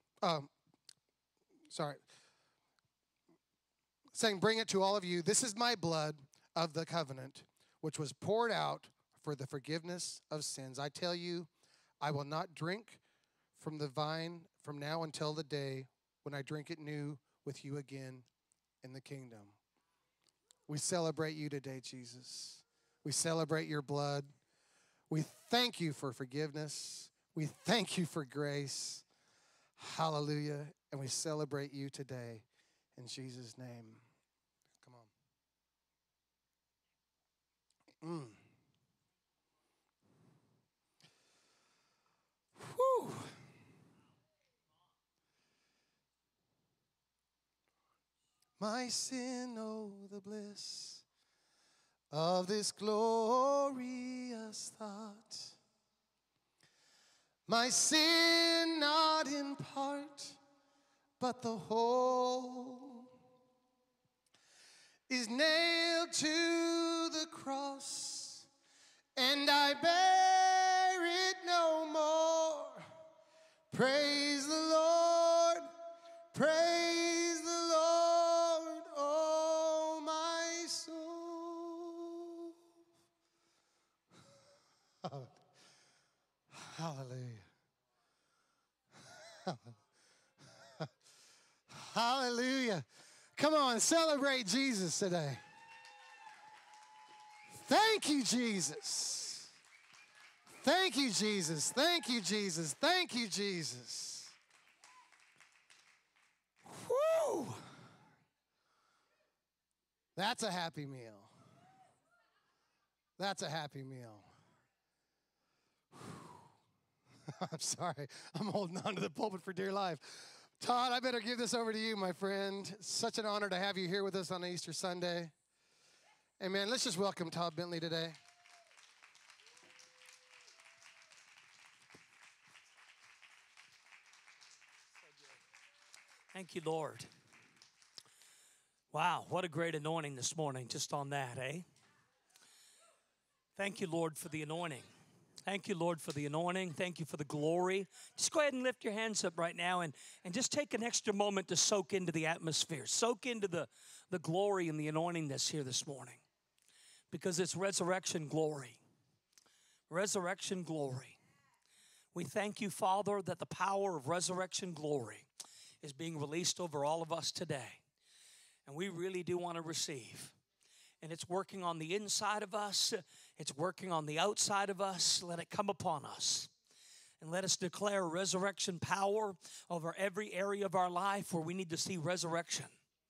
bring it to all of you. This is my blood of the covenant, which was poured out for the forgiveness of sins. I tell you, I will not drink from the vine from now until the day when I drink it new with you again in the kingdom. We celebrate you today, Jesus. We celebrate your blood. We thank you for forgiveness. We thank you for grace. Hallelujah. And we celebrate you today in Jesus' name. Come on. Whew. My sin, oh, the bliss of this glorious thought. My sin not in part, but the whole, is nailed to the cross, and I bear it no more. Praise the Lord, praise the Lord, oh my soul. Hallelujah. Hallelujah. Come on, celebrate Jesus today. Thank you, Jesus. Thank you, Jesus. Thank you, Jesus. Thank you, Jesus. Woo! That's a happy meal. That's a happy meal. I'm sorry. I'm holding on to the pulpit for dear life. Todd, I better give this over to you, my friend. It's such an honor to have you here with us on Easter Sunday. Amen. Let's just welcome Todd Bentley today. Thank you, Lord. Wow, what a great anointing this morning just on that, eh? Thank you, Lord, for the anointing. Thank you, Lord, for the anointing. Thank you for the glory. Just go ahead and lift your hands up right now and just take an extra moment to soak into the atmosphere. Soak into the glory and the anointing that's here this morning. Because it's resurrection glory. Resurrection glory. We thank you, Father, that the power of resurrection glory is being released over all of us today. And we really do want to receive. And it's working on the inside of us. It's working on the outside of us. Let it come upon us. And let us declare resurrection power over every area of our life where we need to see resurrection.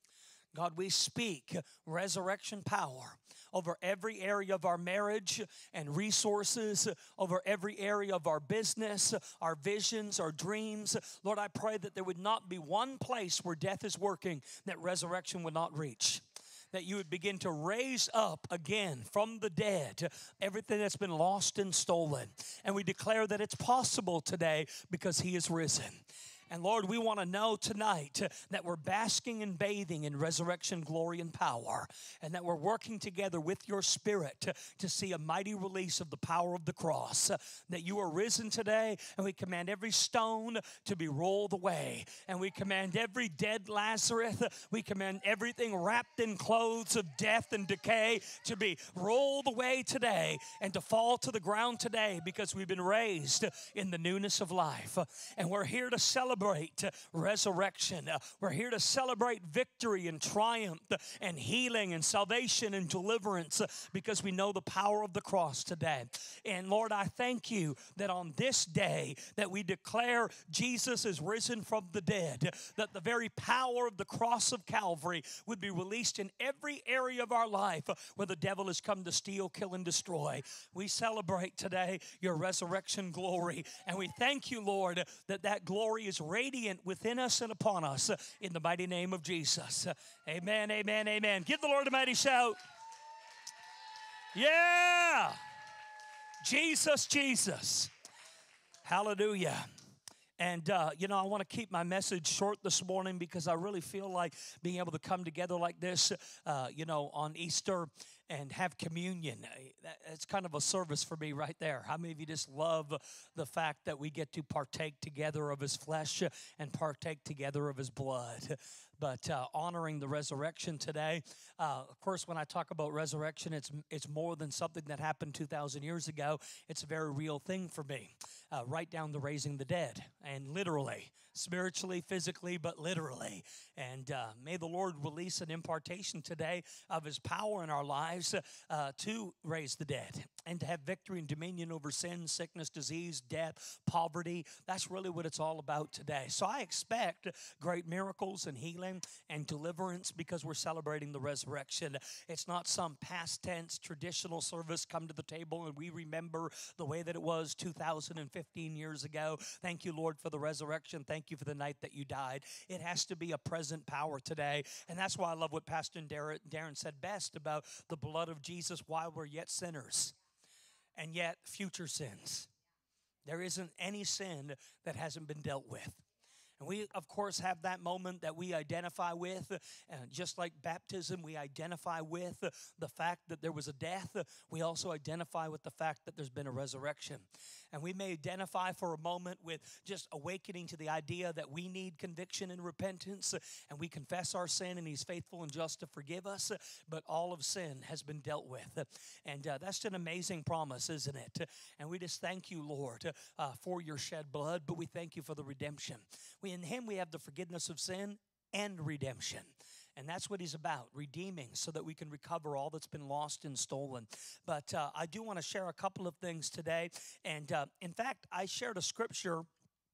God, we speak resurrection power over every area of our marriage and resources, over every area of our business, our visions, our dreams. Lord, I pray that there would not be one place where death is working that resurrection would not reach. That you would begin to raise up again from the dead everything that's been lost and stolen. And we declare that it's possible today because he is risen. And Lord, we want to know tonight that we're basking and bathing in resurrection glory and power, and that we're working together with your Spirit to see a mighty release of the power of the cross. That you are risen today, and we command every stone to be rolled away. And we command every dead Lazarus, we command everything wrapped in clothes of death and decay to be rolled away today and to fall to the ground today, because we've been raised in the newness of life. And we're here to celebrate resurrection. We're here to celebrate victory and triumph and healing and salvation and deliverance, because we know the power of the cross today. And Lord, I thank you that on this day that we declare Jesus is risen from the dead, that the very power of the cross of Calvary would be released in every area of our life where the devil has come to steal, kill, and destroy. We celebrate today your resurrection glory, and we thank you, Lord, that that glory is radiant within us and upon us in the mighty name of Jesus. Amen, amen, amen. Give the Lord a mighty shout. Yeah. Jesus, Jesus. Hallelujah. And, I want to keep my message short this morning because I really feel like being able to come together like this, on Easter and have communion. It's kind of a service for me right there. How many of you just love the fact that we get to partake together of his flesh and partake together of his blood? But honoring the resurrection today, of course, when I talk about resurrection, it's more than something that happened 2,000 years ago. It's a very real thing for me, right down to raising the dead, and literally, spiritually, physically, but literally. And may the Lord release an impartation today of his power in our lives to raise the dead and to have victory and dominion over sin, sickness, disease, death, poverty. That's really what it's all about today. So I expect great miracles and healing and deliverance because we're celebrating the resurrection. It's not some past tense traditional service, come to the table and we remember the way that it was 2,015 years ago. Thank you, Lord, for the resurrection. Thank you for the night that you died. It has to be a present power today. And that's why I love what Pastor Darren said best about the blood of Jesus while we're yet sinners and yet future sins. There isn't any sin that hasn't been dealt with. And we, of course, have that moment that we identify with. Just like baptism, we identify with the fact that there was a death. We also identify with the fact that there's been a resurrection. And we may identify for a moment with just awakening to the idea that we need conviction and repentance, and we confess our sin, and He's faithful and just to forgive us. But all of sin has been dealt with. And that's an amazing promise, isn't it? And we just thank you, Lord, for your shed blood, but we thank you for the redemption. In Him we have the forgiveness of sin and redemption. And that's what He's about, redeeming so that we can recover all that's been lost and stolen. But I do want to share a couple of things today. And in fact, I shared a scripture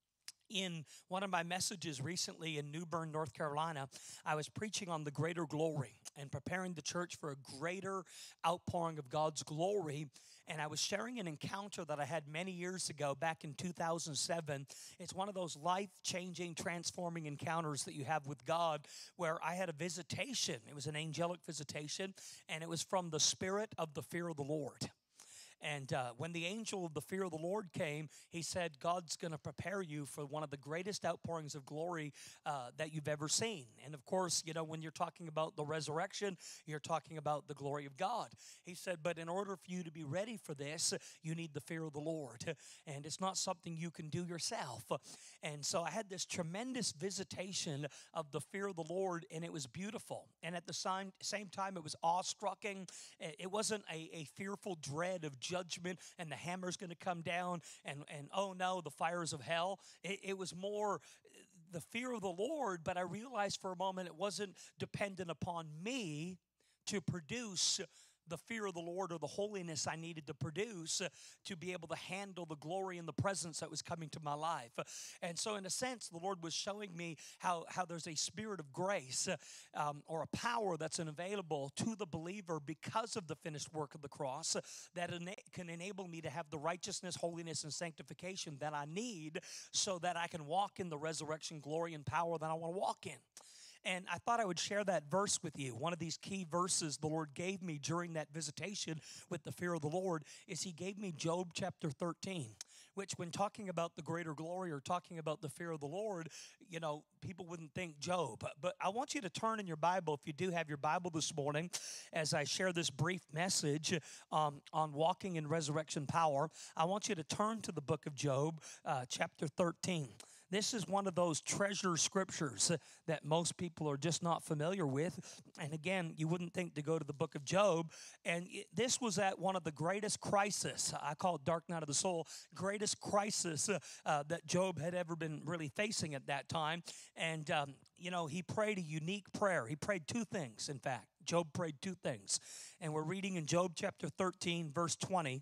in one of my messages recently in New Bern, North Carolina. I was preaching on the greater glory and preparing the church for a greater outpouring of God's glory. And I was sharing an encounter that I had many years ago, back in 2007. It's one of those life-changing, transforming encounters that you have with God, where I had a visitation. It was an angelic visitation, and it was from the spirit of the fear of the Lord. And when the angel of the fear of the Lord came, he said, God's going to prepare you for one of the greatest outpourings of glory that you've ever seen. And of course, you know, when you're talking about the resurrection, you're talking about the glory of God. He said, but in order for you to be ready for this, you need the fear of the Lord. And it's not something you can do yourself. And so I had this tremendous visitation of the fear of the Lord, and it was beautiful. And at the same time, it was awe-striking. It wasn't a fearful dread of judgment and the hammer's going to come down and oh no, the fires of hell. It was more the fear of the Lord, but I realized for a moment it wasn't dependent upon me to produce the fear of the Lord or the holiness I needed to produce to be able to handle the glory and the presence that was coming to my life. And so in a sense, the Lord was showing me how there's a spirit of grace or a power that's available to the believer because of the finished work of the cross that can enable me to have the righteousness, holiness, and sanctification that I need so that I can walk in the resurrection glory and power that I want to walk in. And I thought I would share that verse with you. One of these key verses the Lord gave me during that visitation with the fear of the Lord is He gave me Job chapter 13, which when talking about the greater glory or talking about the fear of the Lord, you know, people wouldn't think Job. But I want you to turn in your Bible, if you do have your Bible this morning, as I share this brief message on walking in resurrection power. I want you to turn to the book of Job, chapter 13. This is one of those treasure scriptures that most people are just not familiar with. And again, you wouldn't think to go to the book of Job. And this was at one of the greatest crises, I call it dark night of the soul, greatest crisis that Job had ever been really facing at that time. And, you know, he prayed a unique prayer. He prayed two things, in fact. Job prayed two things. And we're reading in Job chapter 13, verse 20.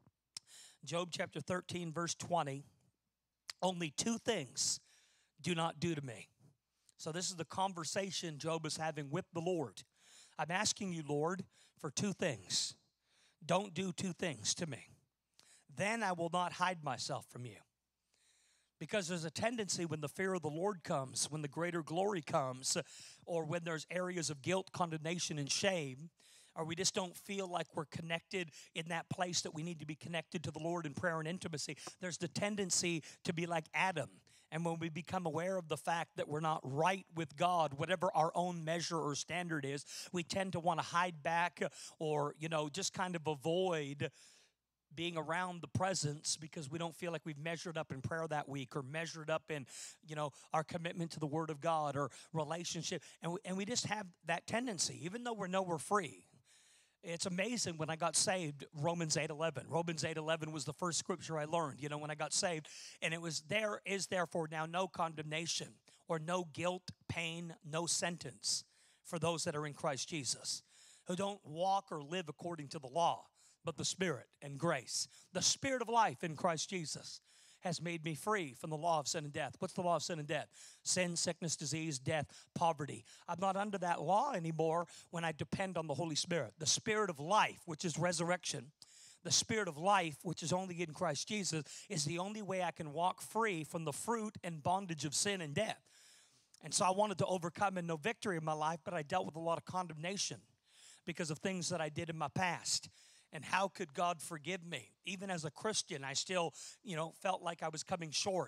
Job chapter 13, verse 20. Only two things do not do to me. So this is the conversation Job is having with the Lord. I'm asking you, Lord, for two things. Don't do two things to me. Then I will not hide myself from you. Because there's a tendency when the fear of the Lord comes, when the greater glory comes, or when there's areas of guilt, condemnation, and shame, or we just don't feel like we're connected in that place that we need to be connected to the Lord in prayer and intimacy. There's the tendency to be like Adam. And when we become aware of the fact that we're not right with God, whatever our own measure or standard is, we tend to want to hide back or, you know, just kind of avoid being around the presence because we don't feel like we've measured up in prayer that week or measured up in, you know, our commitment to the Word of God or relationship. And we just have that tendency, even though we know we're free. It's amazing when I got saved, Romans 8:11. Romans 8:11 was the first scripture I learned, you know, when I got saved. And it was, there is therefore now no condemnation or no guilt, pain, no sentence for those that are in Christ Jesus, who don't walk or live according to the law, but the Spirit and grace. The Spirit of life in Christ Jesus has made me free from the law of sin and death. What's the law of sin and death? Sin, sickness, disease, death, poverty. I'm not under that law anymore when I depend on the Holy Spirit. The Spirit of life, which is resurrection, the Spirit of life, which is only in Christ Jesus, is the only way I can walk free from the fruit and bondage of sin and death. And so I wanted to overcome and know victory in my life, but I dealt with a lot of condemnation because of things that I did in my past. And how could God forgive me? Even as a Christian, I still, you know, felt like I was coming short.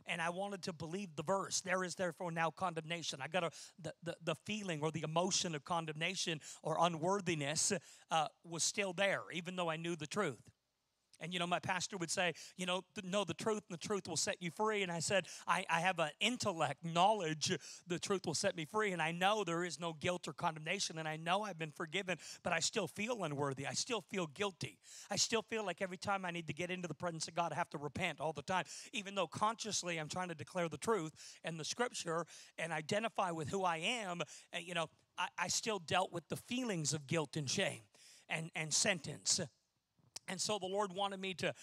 And I wanted to believe the verse. There is therefore now condemnation. I got the feeling or the emotion of condemnation or unworthiness was still there, even though I knew the truth. And, my pastor would say, know the truth, and the truth will set you free. And I said, I have an intellect, knowledge, the truth will set me free. And I know there is no guilt or condemnation. And I know I've been forgiven, but I still feel unworthy. I still feel guilty. I still feel like every time I need to get into the presence of God, I have to repent all the time. Even though consciously I'm trying to declare the truth and the scripture and identify with who I am, I still dealt with the feelings of guilt and shame and sentence. And so the Lord wanted me to,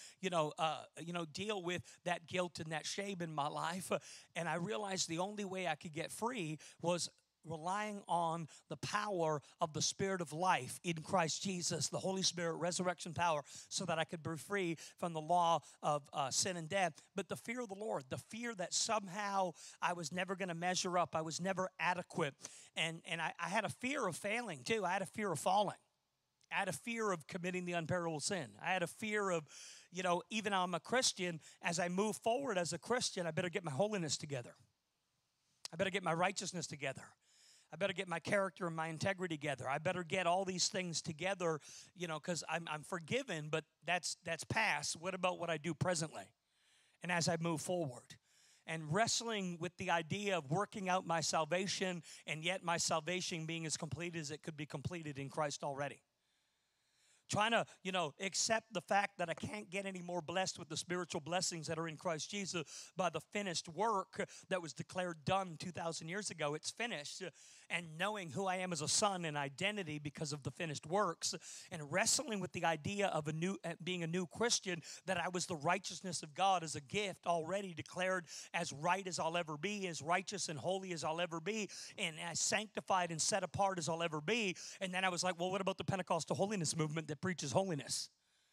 deal with that guilt and that shame in my life. And I realized the only way I could get free was relying on the power of the Spirit of life in Christ Jesus, the Holy Spirit, resurrection power, so that I could be free from the law of sin and death. But the fear of the Lord, the fear that somehow I was never going to measure up, I was never adequate. And I had a fear of failing too. I had a fear of falling. I had a fear of committing the unpardonable sin. I had a fear of, even though I'm a Christian, as I move forward as a Christian, I better get my holiness together. I better get my righteousness together. I better get my character and my integrity together. I better get all these things together, because I'm forgiven, but that's past. What about what I do presently? And as I move forward. And wrestling with the idea of working out my salvation, and yet my salvation being as complete as it could be completed in Christ already. Trying to, accept the fact that I can't get any more blessed with the spiritual blessings that are in Christ Jesus by the finished work that was declared done 2,000 years ago. It's finished. And knowing who I am as a son and identity because of the finished works, and wrestling with the idea of being a new Christian, that I was the righteousness of God as a gift already declared as right as I'll ever be, as righteous and holy as I'll ever be, and as sanctified and set apart as I'll ever be. And then I was like, well, what about the Pentecostal holiness movement that preaches holiness?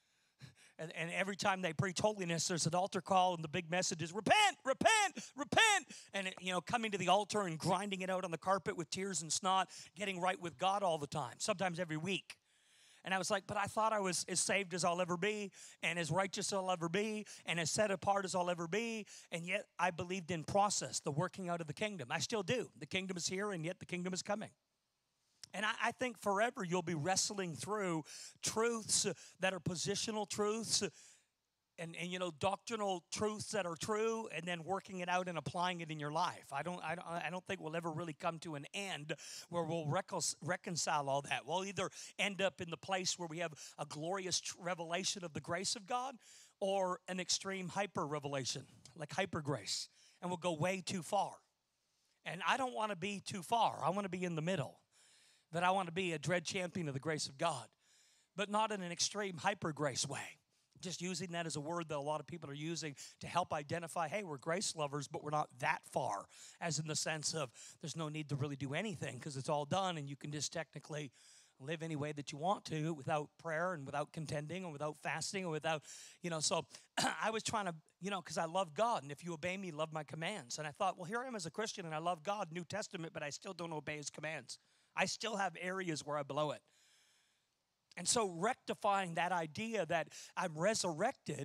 And every time they preach holiness, there's an altar call, and the big message is repent, repent, repent. And, coming to the altar and grinding it out on the carpet with tears and snot, getting right with God all the time, sometimes every week. And I was like, but I thought I was as saved as I'll ever be, and as righteous as I'll ever be, and as set apart as I'll ever be. And yet I believed in process, the working out of the kingdom. I still do. The kingdom is here, and yet the kingdom is coming. And I think forever you'll be wrestling through truths that are positional truths and doctrinal truths that are true, and then working it out and applying it in your life. I don't think we'll ever really come to an end where we'll reconcile all that. We'll either end up in the place where we have a glorious revelation of the grace of God, or an extreme hyper revelation, like hyper grace, and we'll go way too far. And I don't want to be too far. I want to be in the middle. That I want to be a dread champion of the grace of God, but not in an extreme hyper grace way. Just using that as a word that a lot of people are using to help identify, hey, we're grace lovers, but we're not that far, as in the sense of there's no need to really do anything because it's all done, and you can just technically live any way that you want to without prayer and without contending or without fasting or without, so I was trying to, because I love God, and if you obey me, love my commands. And I thought, well, here I am as a Christian, and I love God, New Testament, but I still don't obey his commands. I still have areas where I blow it. And so rectifying that idea that I'm resurrected,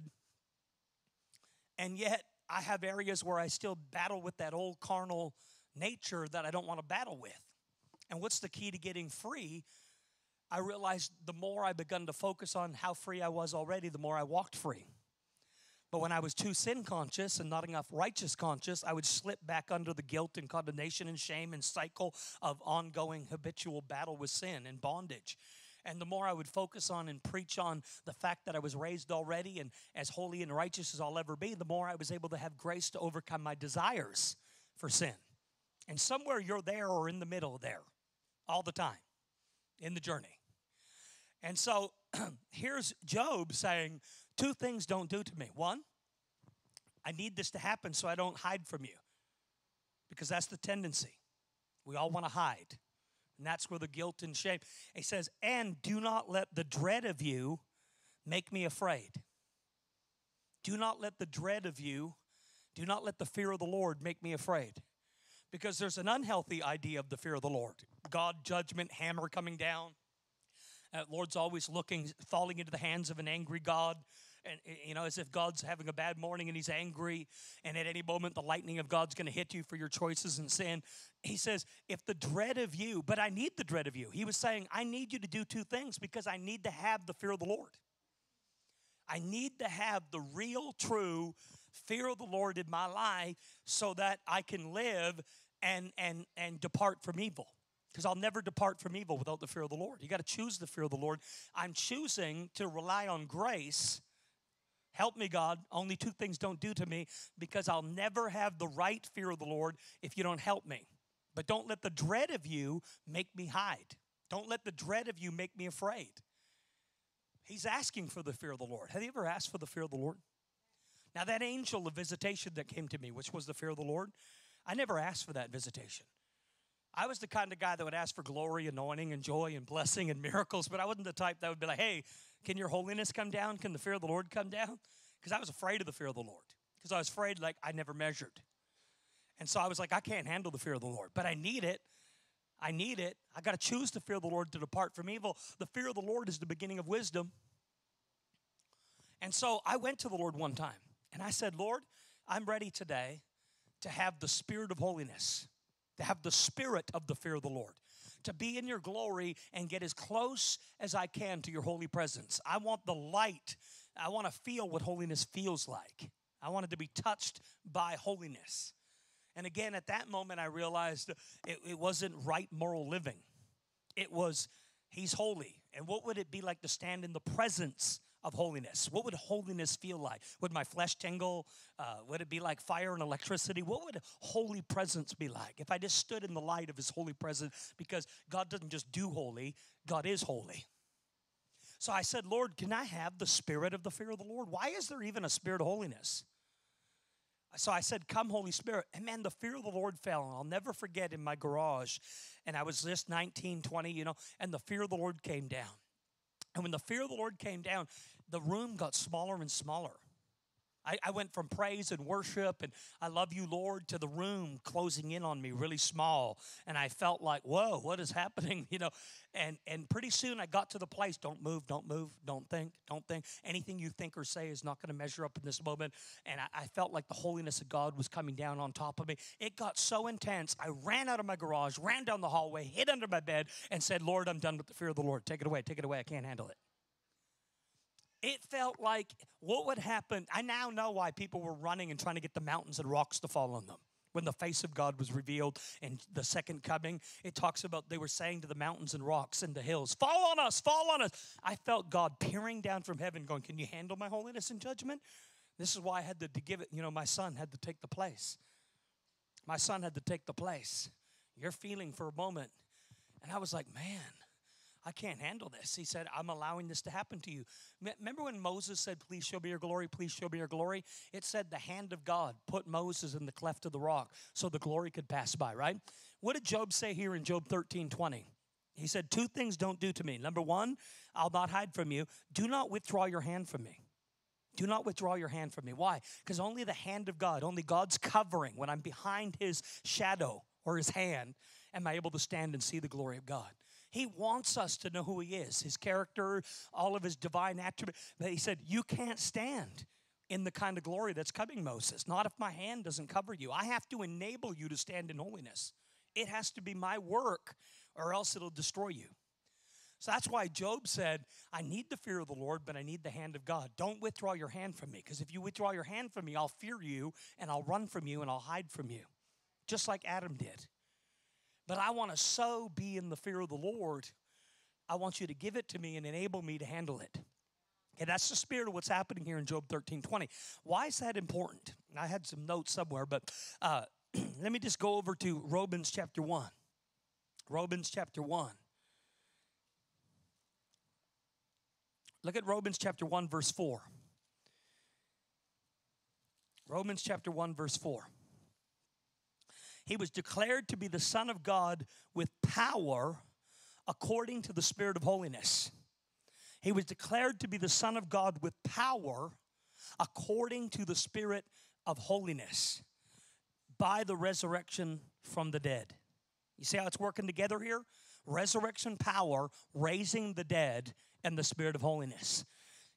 and yet I have areas where I still battle with that old carnal nature that I don't want to battle with. And what's the key to getting free? I realized the more I begun to focus on how free I was already, the more I walked free. But when I was too sin conscious and not enough righteous conscious, I would slip back under the guilt and condemnation and shame and cycle of ongoing habitual battle with sin and bondage. And the more I would focus on and preach on the fact that I was raised already and as holy and righteous as I'll ever be, the more I was able to have grace to overcome my desires for sin. And somewhere you're there or in the middle there all the time in the journey. And so here's Job saying, two things don't do to me. One, I need this to happen so I don't hide from you, because that's the tendency. We all want to hide, and that's where the guilt and shame. He says, and do not let the dread of you make me afraid. Do not let the dread of you, do not let the fear of the Lord make me afraid, because there's an unhealthy idea of the fear of the Lord. God, judgment, hammer coming down. Lord's always looking, falling into the hands of an angry God. And, as if God's having a bad morning and he's angry, and at any moment the lightning of God's going to hit you for your choices and sin. He says, if the dread of you, but I need the dread of you. He was saying, I need you to do two things because I need to have the fear of the Lord. I need to have the real, true fear of the Lord in my life so that I can live and depart from evil. Because I'll never depart from evil without the fear of the Lord. You got to choose the fear of the Lord. I'm choosing to rely on grace. Help me, God. Only two things don't do to me, because I'll never have the right fear of the Lord if you don't help me. But don't let the dread of you make me hide. Don't let the dread of you make me afraid. He's asking for the fear of the Lord. Have you ever asked for the fear of the Lord? Now, that angel of visitation that came to me, which was the fear of the Lord, I never asked for that visitation. I was the kind of guy that would ask for glory, anointing, and joy, and blessing, and miracles, but I wasn't the type that would be like, hey, can your holiness come down? Can the fear of the Lord come down? Because I was afraid of the fear of the Lord. Because I was afraid, like, I never measured. And so I was like, I can't handle the fear of the Lord, but I need it. I need it. I got to choose the fear of the Lord to depart from evil. The fear of the Lord is the beginning of wisdom. And so I went to the Lord one time, and I said, Lord, I'm ready today to have the spirit of holiness, to have the spirit of the fear of the Lord, to be in your glory and get as close as I can to your holy presence. I want the light. I want to feel what holiness feels like. I wanted to be touched by holiness. And again, at that moment, I realized it wasn't right moral living. It was, he's holy. And what would it be like to stand in the presence of holiness? What would holiness feel like? Would my flesh tingle? Would it be like fire and electricity? What would holy presence be like if I just stood in the light of his holy presence? Because God doesn't just do holy, God is holy. So I said, Lord, can I have the spirit of the fear of the Lord? Why is there even a spirit of holiness? So I said, come, Holy Spirit. And man, the fear of the Lord fell. And I'll never forget, in my garage, and I was just 19, 20, and the fear of the Lord came down. And when the fear of the Lord came down, the room got smaller and smaller. I went from praise and worship and I love you, Lord, to the room closing in on me really small. And I felt like, whoa, what is happening? And pretty soon I got to the place, don't move, don't think. Anything you think or say is not going to measure up in this moment. And I felt like the holiness of God was coming down on top of me. It got so intense, I ran out of my garage, ran down the hallway, hid under my bed, and said, Lord, I'm done with the fear of the Lord. Take it away, I can't handle it. It felt like what would happen. I now know why people were running and trying to get the mountains and rocks to fall on them. When the face of God was revealed in the second coming, it talks about they were saying to the mountains and rocks and the hills, fall on us, fall on us. I felt God peering down from heaven going, can you handle my holiness and judgment? This is why I had to give it. My son had to take the place. My son had to take the place. You're feeling for a moment. And I was like, man, I can't handle this. He said, I'm allowing this to happen to you. Remember when Moses said, please show me your glory, please show me your glory? It said the hand of God put Moses in the cleft of the rock so the glory could pass by, right? What did Job say here in Job 13:20? He said, two things don't do to me. Number one, I'll not hide from you. Do not withdraw your hand from me. Do not withdraw your hand from me. Why? Because only the hand of God, only God's covering, when I'm behind his shadow or his hand, am I able to stand and see the glory of God. He wants us to know who he is, his character, all of his divine attributes. But he said, you can't stand in the kind of glory that's coming, Moses. Not if my hand doesn't cover you. I have to enable you to stand in holiness. It has to be my work or else it'll destroy you. So that's why Job said, I need the fear of the Lord, but I need the hand of God. Don't withdraw your hand from me, because if you withdraw your hand from me, I'll fear you and I'll run from you and I'll hide from you, just like Adam did. But I want to so be in the fear of the Lord. I want you to give it to me and enable me to handle it. Okay, that's the spirit of what's happening here in Job 13:20. Why is that important? I had some notes somewhere, but let me just go over to Romans chapter 1. Romans chapter 1. Look at Romans chapter 1, verse 4. Romans chapter 1, verse 4. He was declared to be the Son of God with power according to the Spirit of holiness. He was declared to be the Son of God with power according to the Spirit of holiness by the resurrection from the dead. You see how it's working together here? Resurrection power, raising the dead, and the Spirit of holiness.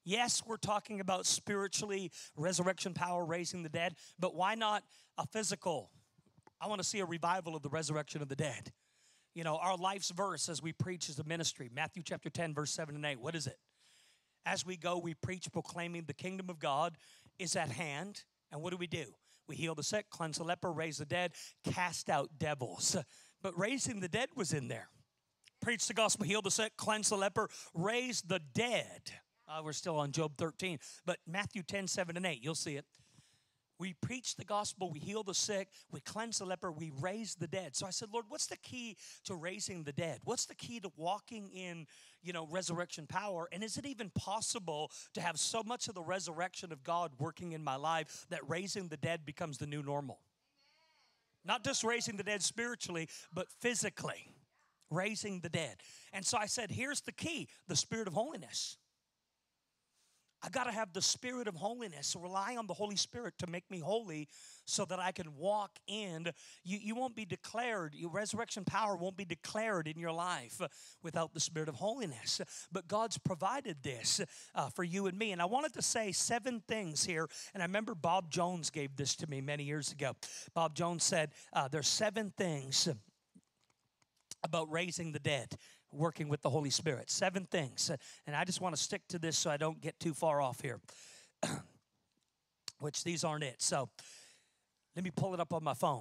Yes, we're talking about spiritually resurrection power, raising the dead, but why not a physical? I want to see a revival of the resurrection of the dead. You know, our life's verse as we preach is a ministry. Matthew chapter 10, verse 7 and 8. What is it? As we go, we preach, proclaiming the kingdom of God is at hand. And what do? We heal the sick, cleanse the leper, raise the dead, cast out devils. But raising the dead was in there. Preach the gospel, heal the sick, cleanse the leper, raise the dead. We're still on Job 13. But Matthew 10, 7 and 8, you'll see it. We preach the gospel, we heal the sick, we cleanse the leper, we raise the dead. So I said, Lord, what's the key to raising the dead? What's the key to walking in, resurrection power? And is it even possible to have so much of the resurrection of God working in my life that raising the dead becomes the new normal? Not just raising the dead spiritually, but physically raising the dead. And so I said, here's the key, the Spirit of holiness. I got to have the Spirit of holiness, rely on the Holy Spirit to make me holy so that I can walk in. You won't be declared, your resurrection power won't be declared in your life without the Spirit of holiness. But God's provided this for you and me. And I wanted to say 7 things here. And I remember Bob Jones gave this to me many years ago. Bob Jones said, there's 7 things about raising the dead, working with the Holy Spirit. 7 things. And I just want to stick to this so I don't get too far off here, which these aren't it. So let me pull it up on my phone.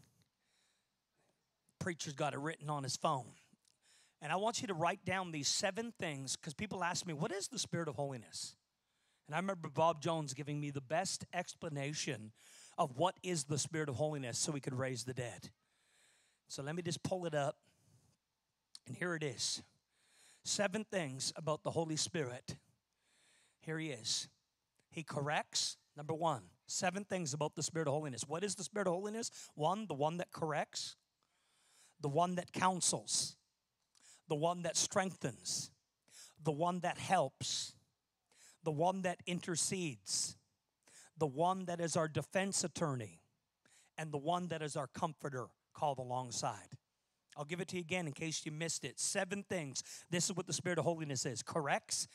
Preacher's got it written on his phone. And I want you to write down these 7 things because people ask me, what is the Spirit of holiness? And I remember Bob Jones giving me the best explanation of what is the Spirit of holiness so we could raise the dead. So let me just pull it up. And here it is. 7 things about the Holy Spirit. Here he is. He corrects. Number 1, 7 things about the Spirit of holiness. What is the Spirit of holiness? 1, the one that corrects. The one that counsels. The one that strengthens. The one that helps. The one that intercedes. The one that is our defense attorney. And the one that is our comforter, called alongside. I'll give it to you again in case you missed it. 7 things. This is what the Spirit of holiness is. Corrects,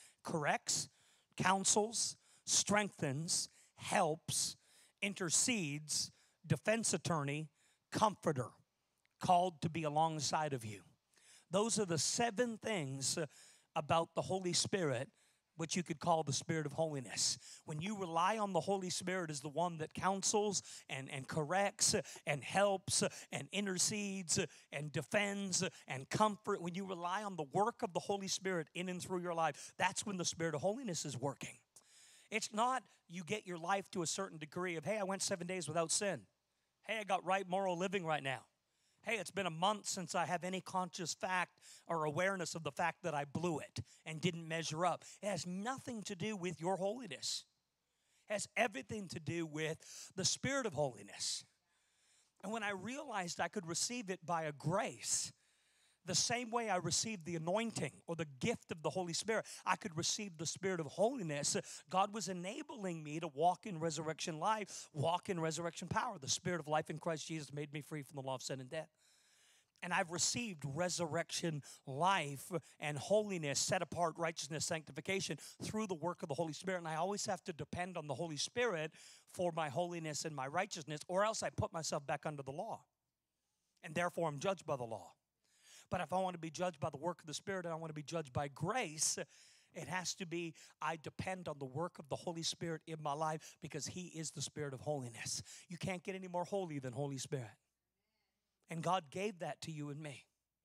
counsels, strengthens, helps, intercedes, defense attorney, comforter, called to be alongside of you. Those are the 7 things about the Holy Spirit, which you could call the Spirit of holiness. When you rely on the Holy Spirit as the one that counsels and corrects and helps and intercedes and defends and comfort, when you rely on the work of the Holy Spirit in and through your life, that's when the Spirit of holiness is working. It's not you get your life to a certain degree of, hey, I went 7 days without sin. Hey, I got right moral living right now. Hey, it's been a month since I have any conscious fact or awareness of the fact that I blew it and didn't measure up. It has nothing to do with your holiness. It has everything to do with the Spirit of holiness. And when I realized I could receive it by a grace, the same way I received the anointing or the gift of the Holy Spirit, I could receive the Spirit of holiness. God was enabling me to walk in resurrection life, walk in resurrection power. The Spirit of life in Christ Jesus made me free from the law of sin and death. And I've received resurrection life and holiness, set apart righteousness, sanctification through the work of the Holy Spirit. And I always have to depend on the Holy Spirit for my holiness and my righteousness, or else I put myself back under the law. And therefore I'm judged by the law. But if I want to be judged by the work of the Spirit and I want to be judged by grace, it has to be I depend on the work of the Holy Spirit in my life because He is the Spirit of holiness. You can't get any more holy than Holy Spirit. And God gave that to you and me.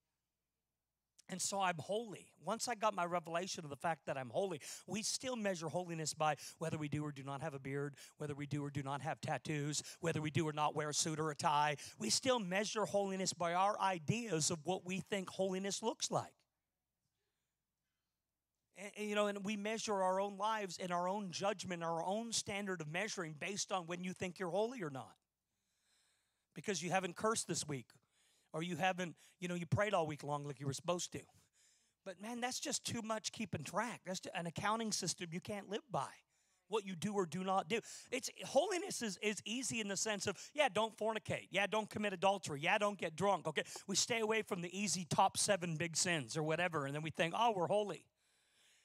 And so I'm holy. Once I got my revelation of the fact that I'm holy, we still measure holiness by whether we do or do not have a beard, whether we do or do not have tattoos, whether we do or not wear a suit or a tie. We still measure holiness by our ideas of what we think holiness looks like. And we measure our own lives and our own judgment, our own standard of measuring based on when you think you're holy or not. Because you haven't cursed this week. Or you haven't, you prayed all week long like you were supposed to. But man, that's just too much keeping track. That's an accounting system you can't live by. What you do or do not do. Holiness is easy in the sense of, don't fornicate. Don't commit adultery. Don't get drunk. Okay, we stay away from the easy top 7 big sins or whatever. And then we think, we're holy.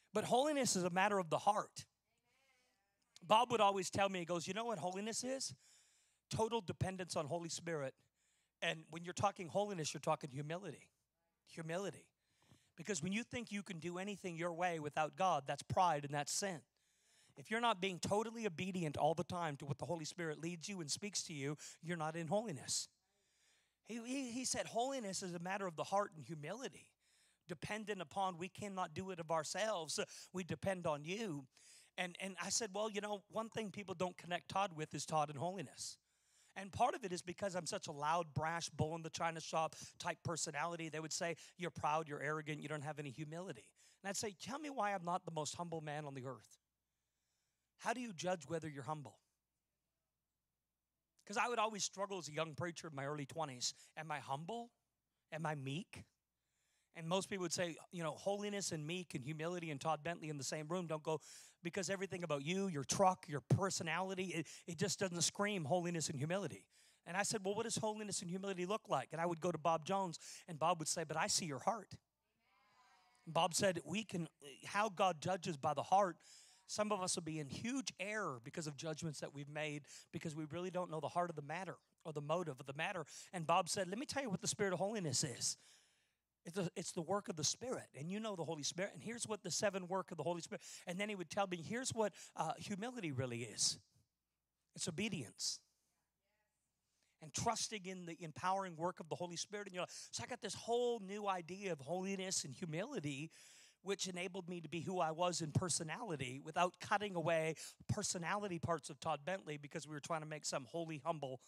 But holiness is a matter of the heart. Bob would always tell me, he goes, you know what holiness is? Total dependence on Holy Spirit. And when you're talking holiness, you're talking humility. Humility. Because when you think you can do anything your way without God, that's pride and that's sin. If you're not being totally obedient all the time to what the Holy Spirit leads you and speaks to you, you're not in holiness. He said holiness is a matter of the heart and humility. Dependent upon, we cannot do it of ourselves. We depend on you. And I said, well, you know, one thing people don't connect Todd with is Todd and holiness. And part of it is because I'm such a loud, brash, bull in the china shop type personality. They would say, you're proud, you're arrogant, you don't have any humility. And I'd say, tell me why I'm not the most humble man on the earth. How do you judge whether you're humble? Because I would always struggle as a young preacher in my early 20s. Am I humble? Am I meek? And most people would say, you know, holiness and meek and humility and Todd Bentley in the same room don't go, because everything about you, your truck, your personality, it just doesn't scream holiness and humility. And I said, well, what does holiness and humility look like? And I would go to Bob Jones, and Bob would say, but I see your heart. And Bob said, how God judges by the heart, some of us will be in huge error because of judgments that we've made because we really don't know the heart of the matter or the motive of the matter. And Bob said, let me tell you what the spirit of holiness is. It's the work of the Spirit, and you know the Holy Spirit, and here's what the 7 work of the Holy Spirit, and then he would tell me, here's what humility really is. It's obedience and trusting in the empowering work of the Holy Spirit in your life. So I got this whole new idea of holiness and humility, which enabled me to be who I was in personality without cutting away personality parts of Todd Bentley because we were trying to make some holy, humble.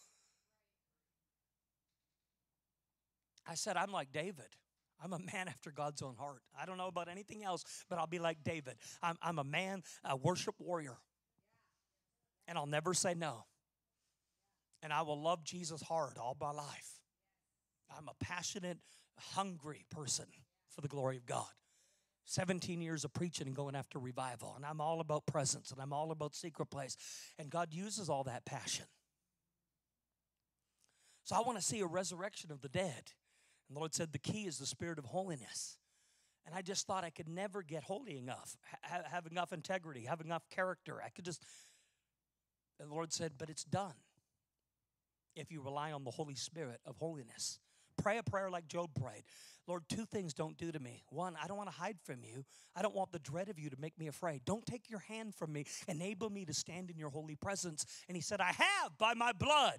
I said, I'm like David. I'm a man after God's own heart. I don't know about anything else, but I'll be like David. I'm a man, a worship warrior. And I'll never say no. And I will love Jesus hard all my life. I'm a passionate, hungry person for the glory of God. 17 years of preaching and going after revival. And I'm all about presence, and I'm all about secret place. And God uses all that passion. So I want to see a resurrection of the dead. And the Lord said the key is the spirit of holiness. And I just thought I could never get holy enough, have enough integrity, have enough character. I could just, and the Lord said, but it's done if you rely on the Holy Spirit of holiness. Pray a prayer like Job prayed. Lord, 2 things don't do to me. 1, I don't want to hide from you. I don't want the dread of you to make me afraid. Don't take your hand from me. Enable me to stand in your holy presence. And he said, I have by my blood.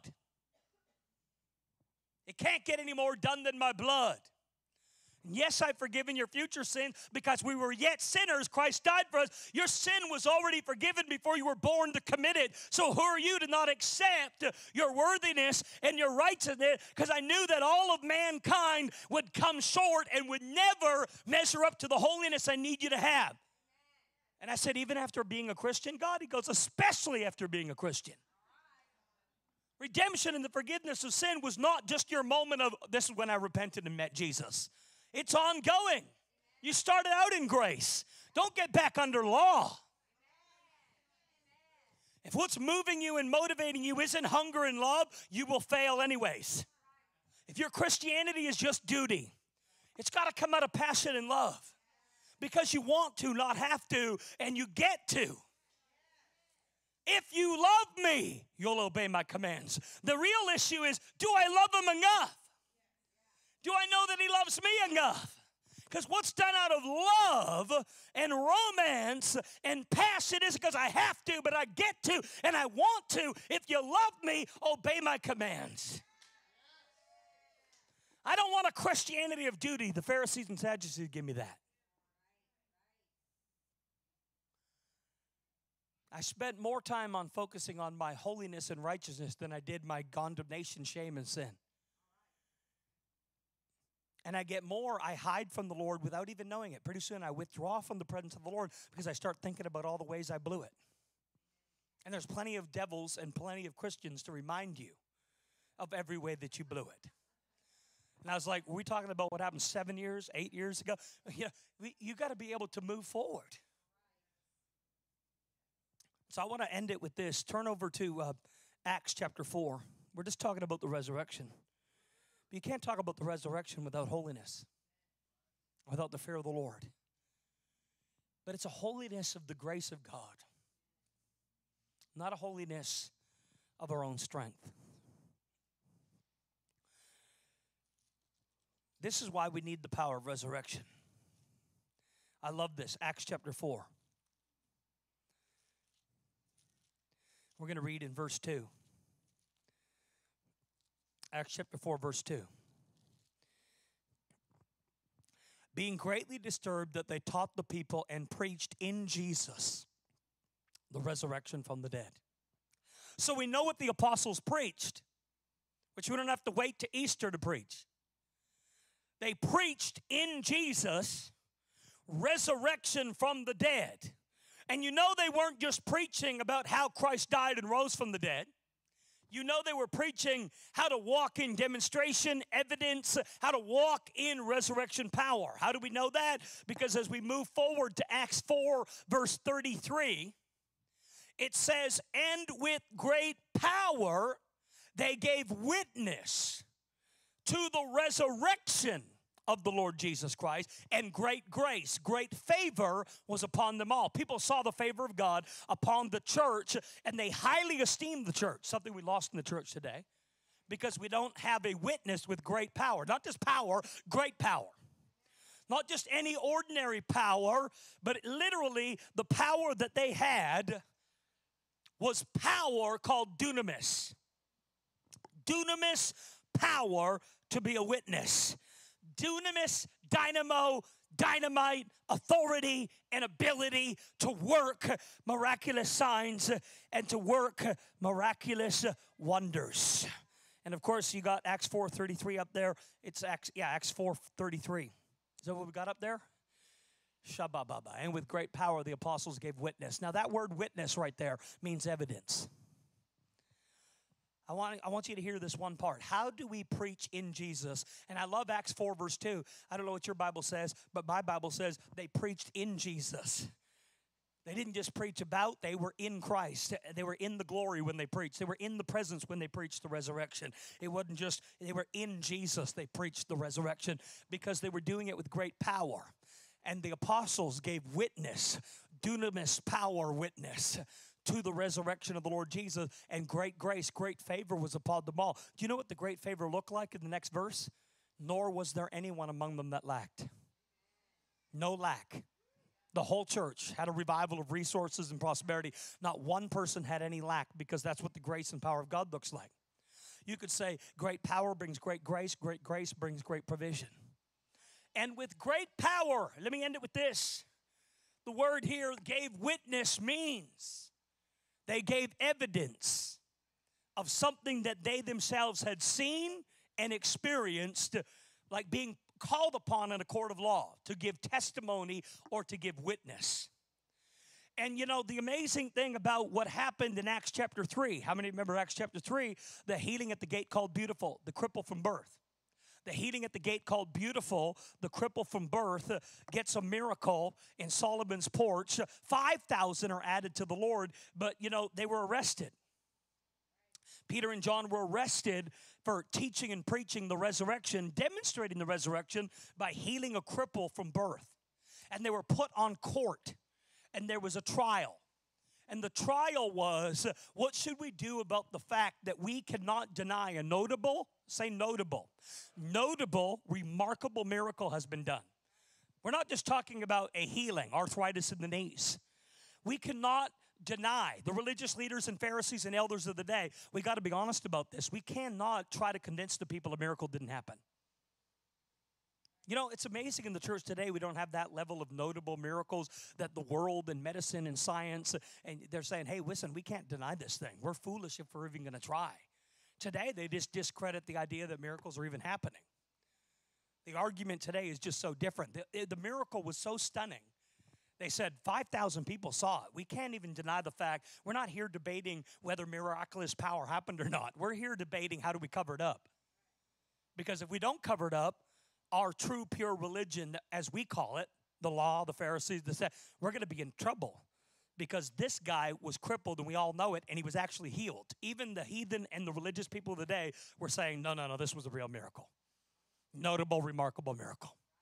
It can't get any more done than my blood. And yes, I've forgiven your future sins because we were yet sinners. Christ died for us. Your sin was already forgiven before you were born to commit it. So who are you to not accept your worthiness and your righteousness? Because I knew that all of mankind would come short and would never measure up to the holiness I need you to have. And I said, even after being a Christian, God, he goes, especially after being a Christian. Redemption and the forgiveness of sin was not just your moment of, this is when I repented and met Jesus. It's ongoing. You started out in grace. Don't get back under law. If what's moving you and motivating you isn't hunger and love, you will fail anyways. If your Christianity is just duty, it's got to come out of passion and love. Because you want to, not have to, and you get to. If you love me, you'll obey my commands. The real issue is, do I love him enough? Do I know that he loves me enough? Because what's done out of love and romance and passion is because I have to, but I get to, and I want to. If you love me, obey my commands. I don't want a Christianity of duty. The Pharisees and Sadducees give me that. I spent more time on focusing on my holiness and righteousness than I did my condemnation, shame, and sin. And I hide from the Lord without even knowing it. Pretty soon I withdraw from the presence of the Lord because I start thinking about all the ways I blew it. And there's plenty of devils and plenty of Christians to remind you of every way that you blew it. And I was like, were we talking about what happened 7 years, 8 years ago? You got to be able to move forward. So I want to end it with this. Turn over to Acts chapter 4. We're just talking about the resurrection. But you can't talk about the resurrection without holiness, without the fear of the Lord. But it's a holiness of the grace of God, not a holiness of our own strength. This is why we need the power of resurrection. I love this. Acts chapter 4. We're going to read in verse 2. Acts chapter 4, verse 2. Being greatly disturbed that they taught the people and preached in Jesus the resurrection from the dead. So we know what the apostles preached, which we don't have to wait to Easter to preach. They preached in Jesus resurrection from the dead. And you know they weren't just preaching about how Christ died and rose from the dead. You know they were preaching how to walk in demonstration, evidence, how to walk in resurrection power. How do we know that? Because as we move forward to Acts 4, verse 33, it says, and with great power they gave witness to the resurrection of the Lord Jesus Christ, and great grace, great favor was upon them all. People saw the favor of God upon the church, and they highly esteemed the church, something we lost in the church today, because we don't have a witness with great power. Not just power, great power. Not just any ordinary power, but literally the power that they had was power called dunamis. Dunamis power to be a witness. Dunamis, dynamo, dynamite, authority, and ability to work miraculous signs and to work miraculous wonders. And of course, you got Acts 4:33 up there. It's Acts 4:33. Is that what we got up there? Shabababa. And with great power, the apostles gave witness. Now, that word witness right there means evidence. I want you to hear this one part. How do we preach in Jesus? And I love Acts 4, verse 2. I don't know what your Bible says, but my Bible says they preached in Jesus. They didn't just preach about, they were in Christ. They were in the glory when they preached. They were in the presence when they preached the resurrection. It wasn't just, they were in Jesus, they preached the resurrection because they were doing it with great power. And the apostles gave witness, dunamis power witness, to the resurrection of the Lord Jesus, and great grace, great favor was upon them all. Do you know what the great favor looked like in the next verse? Nor was there anyone among them that lacked. No lack. The whole church had a revival of resources and prosperity. Not one person had any lack, because that's what the grace and power of God looks like. You could say great power brings great grace brings great provision. And with great power, let me end it with this. The word here, gave witness, means they gave evidence of something that they themselves had seen and experienced, like being called upon in a court of law to give testimony or to give witness. And you know, the amazing thing about what happened in Acts chapter 3, how many remember Acts chapter 3? The healing at the gate called Beautiful, the cripple from birth. The healing at the gate called Beautiful, the cripple from birth, gets a miracle in Solomon's porch. 5,000 are added to the Lord, but, you know, they were arrested. Peter and John were arrested for teaching and preaching the resurrection, demonstrating the resurrection by healing a cripple from birth. And they were put on court, and there was a trial. And the trial was, what should we do about the fact that we cannot deny a notable, say notable, remarkable miracle has been done. We're not just talking about a healing, arthritis in the knees. We cannot deny, the religious leaders and Pharisees and elders of the day, we got to be honest about this. We cannot try to convince the people a miracle didn't happen. You know, it's amazing in the church today we don't have that level of notable miracles that the world and medicine and science, and they're saying, hey, listen, we can't deny this thing. We're foolish if we're even going to try. Today, they just discredit the idea that miracles are even happening. The argument today is just so different. The miracle was so stunning. They said 5,000 people saw it. We can't even deny the fact. We're not here debating whether miraculous power happened or not. We're here debating how do we cover it up. Because if we don't cover it up, our true, pure religion, as we call it, the law, the Pharisees, we're going to be in trouble. Because this guy was crippled, and we all know it, and he was actually healed. Even the heathen and the religious people of the day were saying, no, this was a real miracle. Notable, remarkable miracle.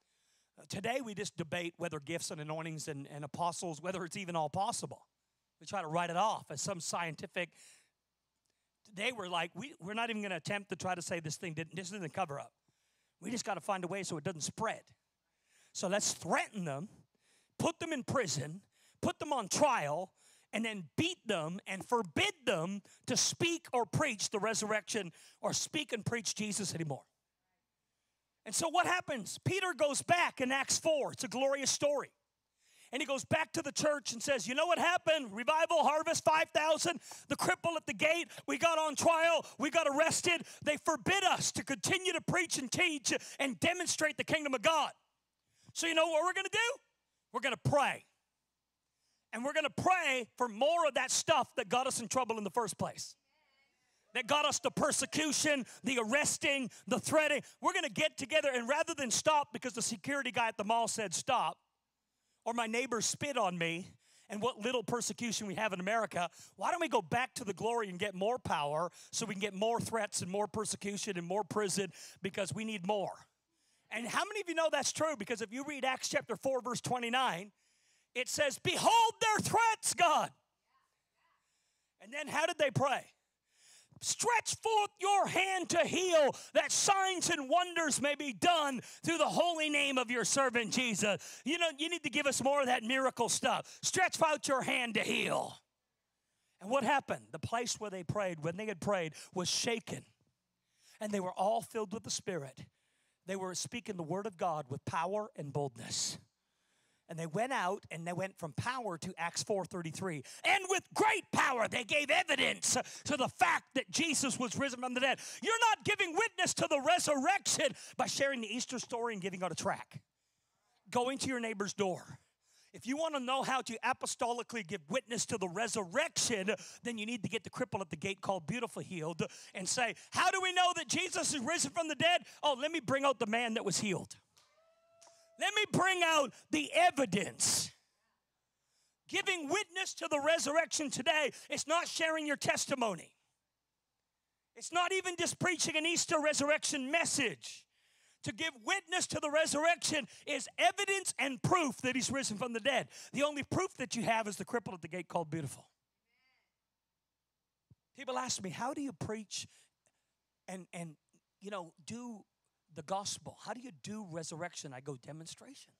Today we just debate whether gifts and anointings and apostles, whether it's even all possible. We try to write it off as some scientific. Today we're like, we're not even going to attempt to try to say this isn't a cover up. We just got to find a way so it doesn't spread. So let's threaten them, put them in prison, put them on trial, and then beat them and forbid them to speak or preach the resurrection or speak and preach Jesus anymore. And so what happens? Peter goes back in Acts 4. It's a glorious story. And he goes back to the church and says, you know what happened? Revival, harvest, 5,000. The cripple at the gate. We got on trial. We got arrested. They forbid us to continue to preach and teach and demonstrate the kingdom of God. So you know what we're going to do? We're going to pray. And we're going to pray for more of that stuff that got us in trouble in the first place. That got us the persecution, the arresting, the threatening. We're going to get together, and rather than stop because the security guy at the mall said stop, or my neighbor spit on me, and what little persecution we have in America, why don't we go back to the glory and get more power so we can get more threats and more persecution and more prison because we need more. And how many of you know that's true? Because if you read Acts chapter 4, verse 29, it says, behold their threats, God. And then how did they pray? Stretch forth your hand to heal, that signs and wonders may be done through the holy name of your servant Jesus. You know, you need to give us more of that miracle stuff. Stretch out your hand to heal. And what happened? The place where they prayed, when they had prayed, was shaken. And they were all filled with the Spirit. They were speaking the word of God with power and boldness. And they went out, and they went from power to Acts 4:33. And with great power, they gave evidence to the fact that Jesus was risen from the dead. You're not giving witness to the resurrection by sharing the Easter story and giving out a tract. Going to your neighbor's door. If you want to know how to apostolically give witness to the resurrection, then you need to get the cripple at the gate called Beautiful healed and say, how do we know that Jesus is risen from the dead? Oh, let me bring out the man that was healed. Let me bring out the evidence. Giving witness to the resurrection today is not sharing your testimony. It's not even just preaching an Easter resurrection message. To give witness to the resurrection is evidence and proof that he's risen from the dead. The only proof that you have is the cripple at the gate called Beautiful. People ask me, how do you preach and do the gospel? How do you do resurrection? I go, demonstration.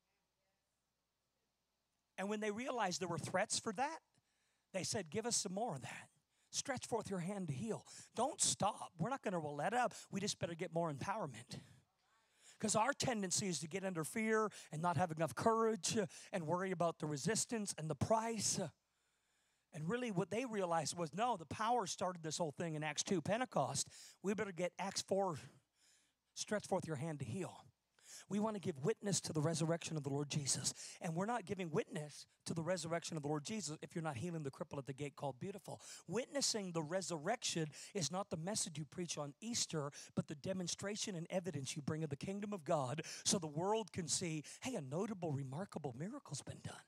And when they realized there were threats for that, they said, give us some more of that. Stretch forth your hand to heal. Don't stop. We're not going to let up. We just better get more empowerment. Because our tendency is to get under fear and not have enough courage and worry about the resistance and the price. And really what they realized was, no, the power started this whole thing in Acts 2, Pentecost. We better get Acts 4, stretch forth your hand to heal. We want to give witness to the resurrection of the Lord Jesus. And we're not giving witness to the resurrection of the Lord Jesus if you're not healing the cripple at the gate called Beautiful. Witnessing the resurrection is not the message you preach on Easter, but the demonstration and evidence you bring of the kingdom of God so the world can see, hey, a notable, remarkable miracle's been done.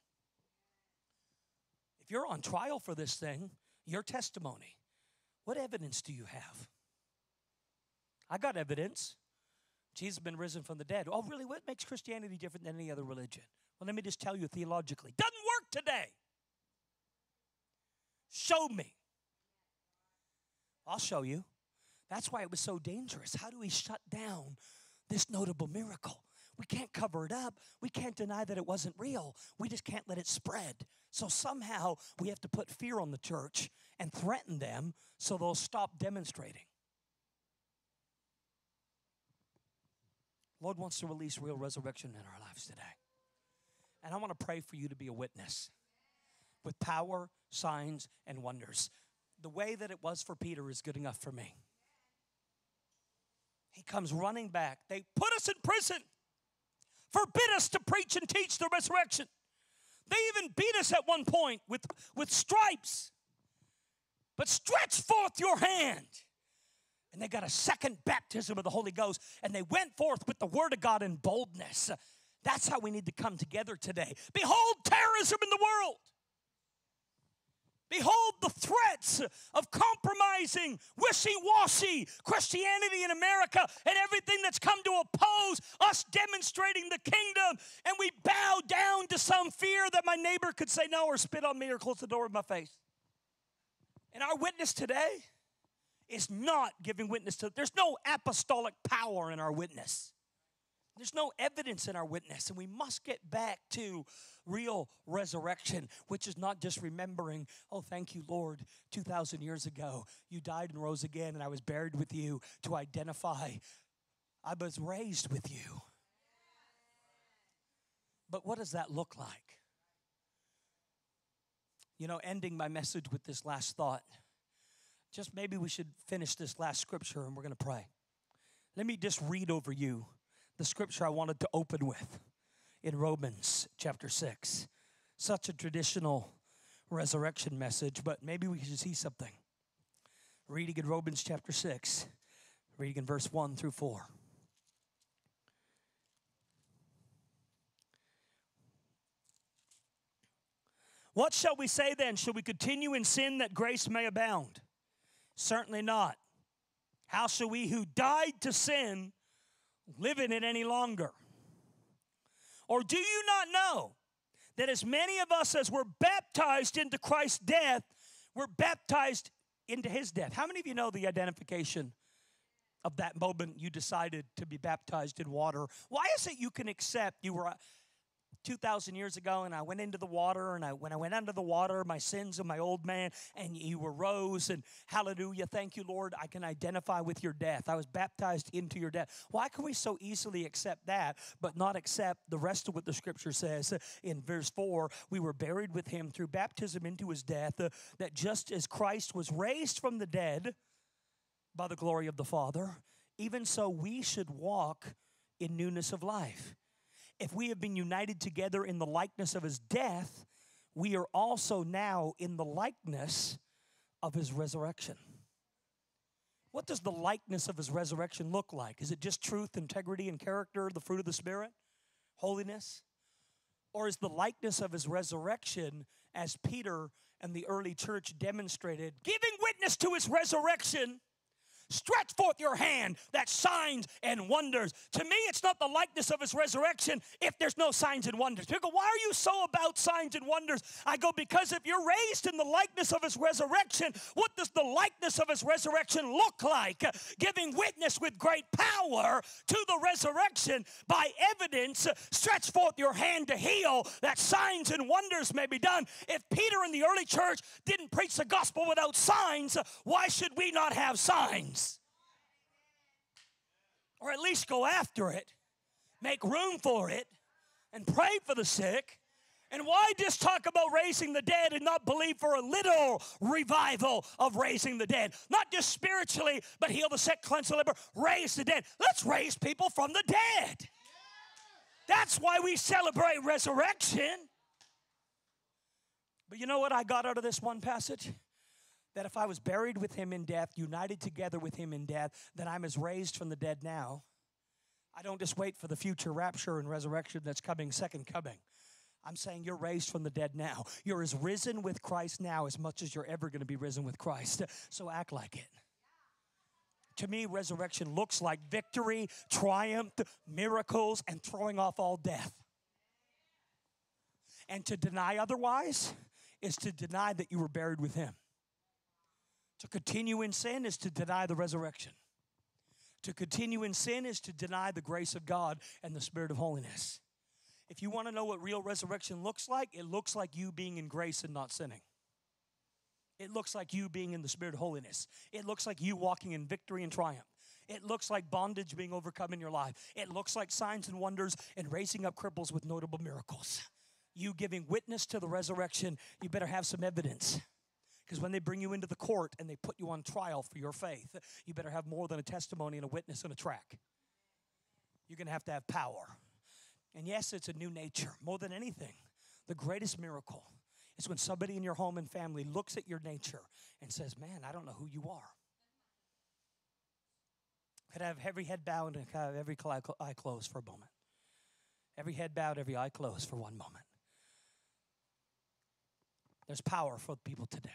If you're on trial for this thing, your testimony, what evidence do you have? I got evidence. Jesus has been risen from the dead. Oh, really? What makes Christianity different than any other religion? Well, let me just tell you theologically. Doesn't work today. Show me. I'll show you. That's why it was so dangerous. How do we shut down this notable miracle? We can't cover it up. We can't deny that it wasn't real. We just can't let it spread. So somehow we have to put fear on the church and threaten them so they'll stop demonstrating. Lord wants to release real resurrection in our lives today. And I want to pray for you to be a witness with power, signs, and wonders. The way that it was for Peter is good enough for me. He comes running back. They put us in prison, forbid us to preach and teach the resurrection. They even beat us at one point with stripes. But stretch forth your hand. And they got a second baptism of the Holy Ghost. And they went forth with the word of God in boldness. That's how we need to come together today. Behold terrorism in the world. Behold the threats of compromising, wishy-washy Christianity in America and everything that's come to oppose us demonstrating the kingdom. And we bow down to some fear that my neighbor could say no or spit on me or close the door in my face. And our witness today is not giving witness to, there's no apostolic power in our witness. There's no evidence in our witness, and we must get back to real resurrection, which is not just remembering, oh, thank you, Lord, 2,000 years ago, you died and rose again, and I was buried with you, to identify, I was raised with you. But what does that look like? You know, ending my message with this last thought, just maybe we should finish this last scripture, and we're going to pray. Let me just read over you the scripture I wanted to open with in Romans chapter 6. Such a traditional resurrection message, but maybe we should see something. Reading in Romans chapter 6, reading in verse 1 through 4. What shall we say then? Shall we continue in sin that grace may abound? Certainly not. How shall we who died to sin live in it any longer? Or do you not know that as many of us as were baptized into Christ's death, were baptized into his death? How many of you know the identification of that moment you decided to be baptized in water? Why is it you can accept you were 2,000 years ago, and I went into the water, and when I went under the water, my sins and my old man, and you arose, and hallelujah, thank you, Lord, I can identify with your death. I was baptized into your death. Why can we so easily accept that, but not accept the rest of what the scripture says in verse 4? We were buried with him through baptism into his death, that just as Christ was raised from the dead by the glory of the Father, even so we should walk in newness of life. If we have been united together in the likeness of his death, we are also now in the likeness of his resurrection. What does the likeness of his resurrection look like? Is it just truth, integrity, and character, the fruit of the Spirit, holiness? Or is the likeness of his resurrection, as Peter and the early church demonstrated, giving witness to his resurrection? Stretch forth your hand, that signs and wonders. To me, it's not the likeness of his resurrection if there's no signs and wonders. People go, why are you so about signs and wonders? I go, because if you're raised in the likeness of his resurrection, what does the likeness of his resurrection look like? Giving witness with great power to the resurrection by evidence. Stretch forth your hand to heal, that signs and wonders may be done. If Peter and the early church didn't preach the gospel without signs, why should we not have signs? Or at least go after it, make room for it, and pray for the sick. And why just talk about raising the dead and not believe for a literal revival of raising the dead? Not just spiritually, but heal the sick, cleanse the leper, raise the dead. Let's raise people from the dead. That's why we celebrate resurrection. But you know what I got out of this one passage? That if I was buried with him in death, united together with him in death, that I'm as raised from the dead now. I don't just wait for the future rapture and resurrection that's coming, second coming. I'm saying you're raised from the dead now. You're as risen with Christ now as much as you're ever going to be risen with Christ. So act like it. To me, resurrection looks like victory, triumph, miracles, and throwing off all death. And to deny otherwise is to deny that you were buried with him. To continue in sin is to deny the resurrection. To continue in sin is to deny the grace of God and the Spirit of holiness. If you want to know what real resurrection looks like, it looks like you being in grace and not sinning. It looks like you being in the Spirit of holiness. It looks like you walking in victory and triumph. It looks like bondage being overcome in your life. It looks like signs and wonders and raising up cripples with notable miracles. You giving witness to the resurrection, you better have some evidence. Because when they bring you into the court and they put you on trial for your faith, you better have more than a testimony and a witness and a track. You're going to have power. And yes, it's a new nature. More than anything, the greatest miracle is when somebody in your home and family looks at your nature and says, man, I don't know who you are. Could I have every head bowed and have every eye closed for a moment? Every head bowed, every eye closed for one moment. There's power for people today.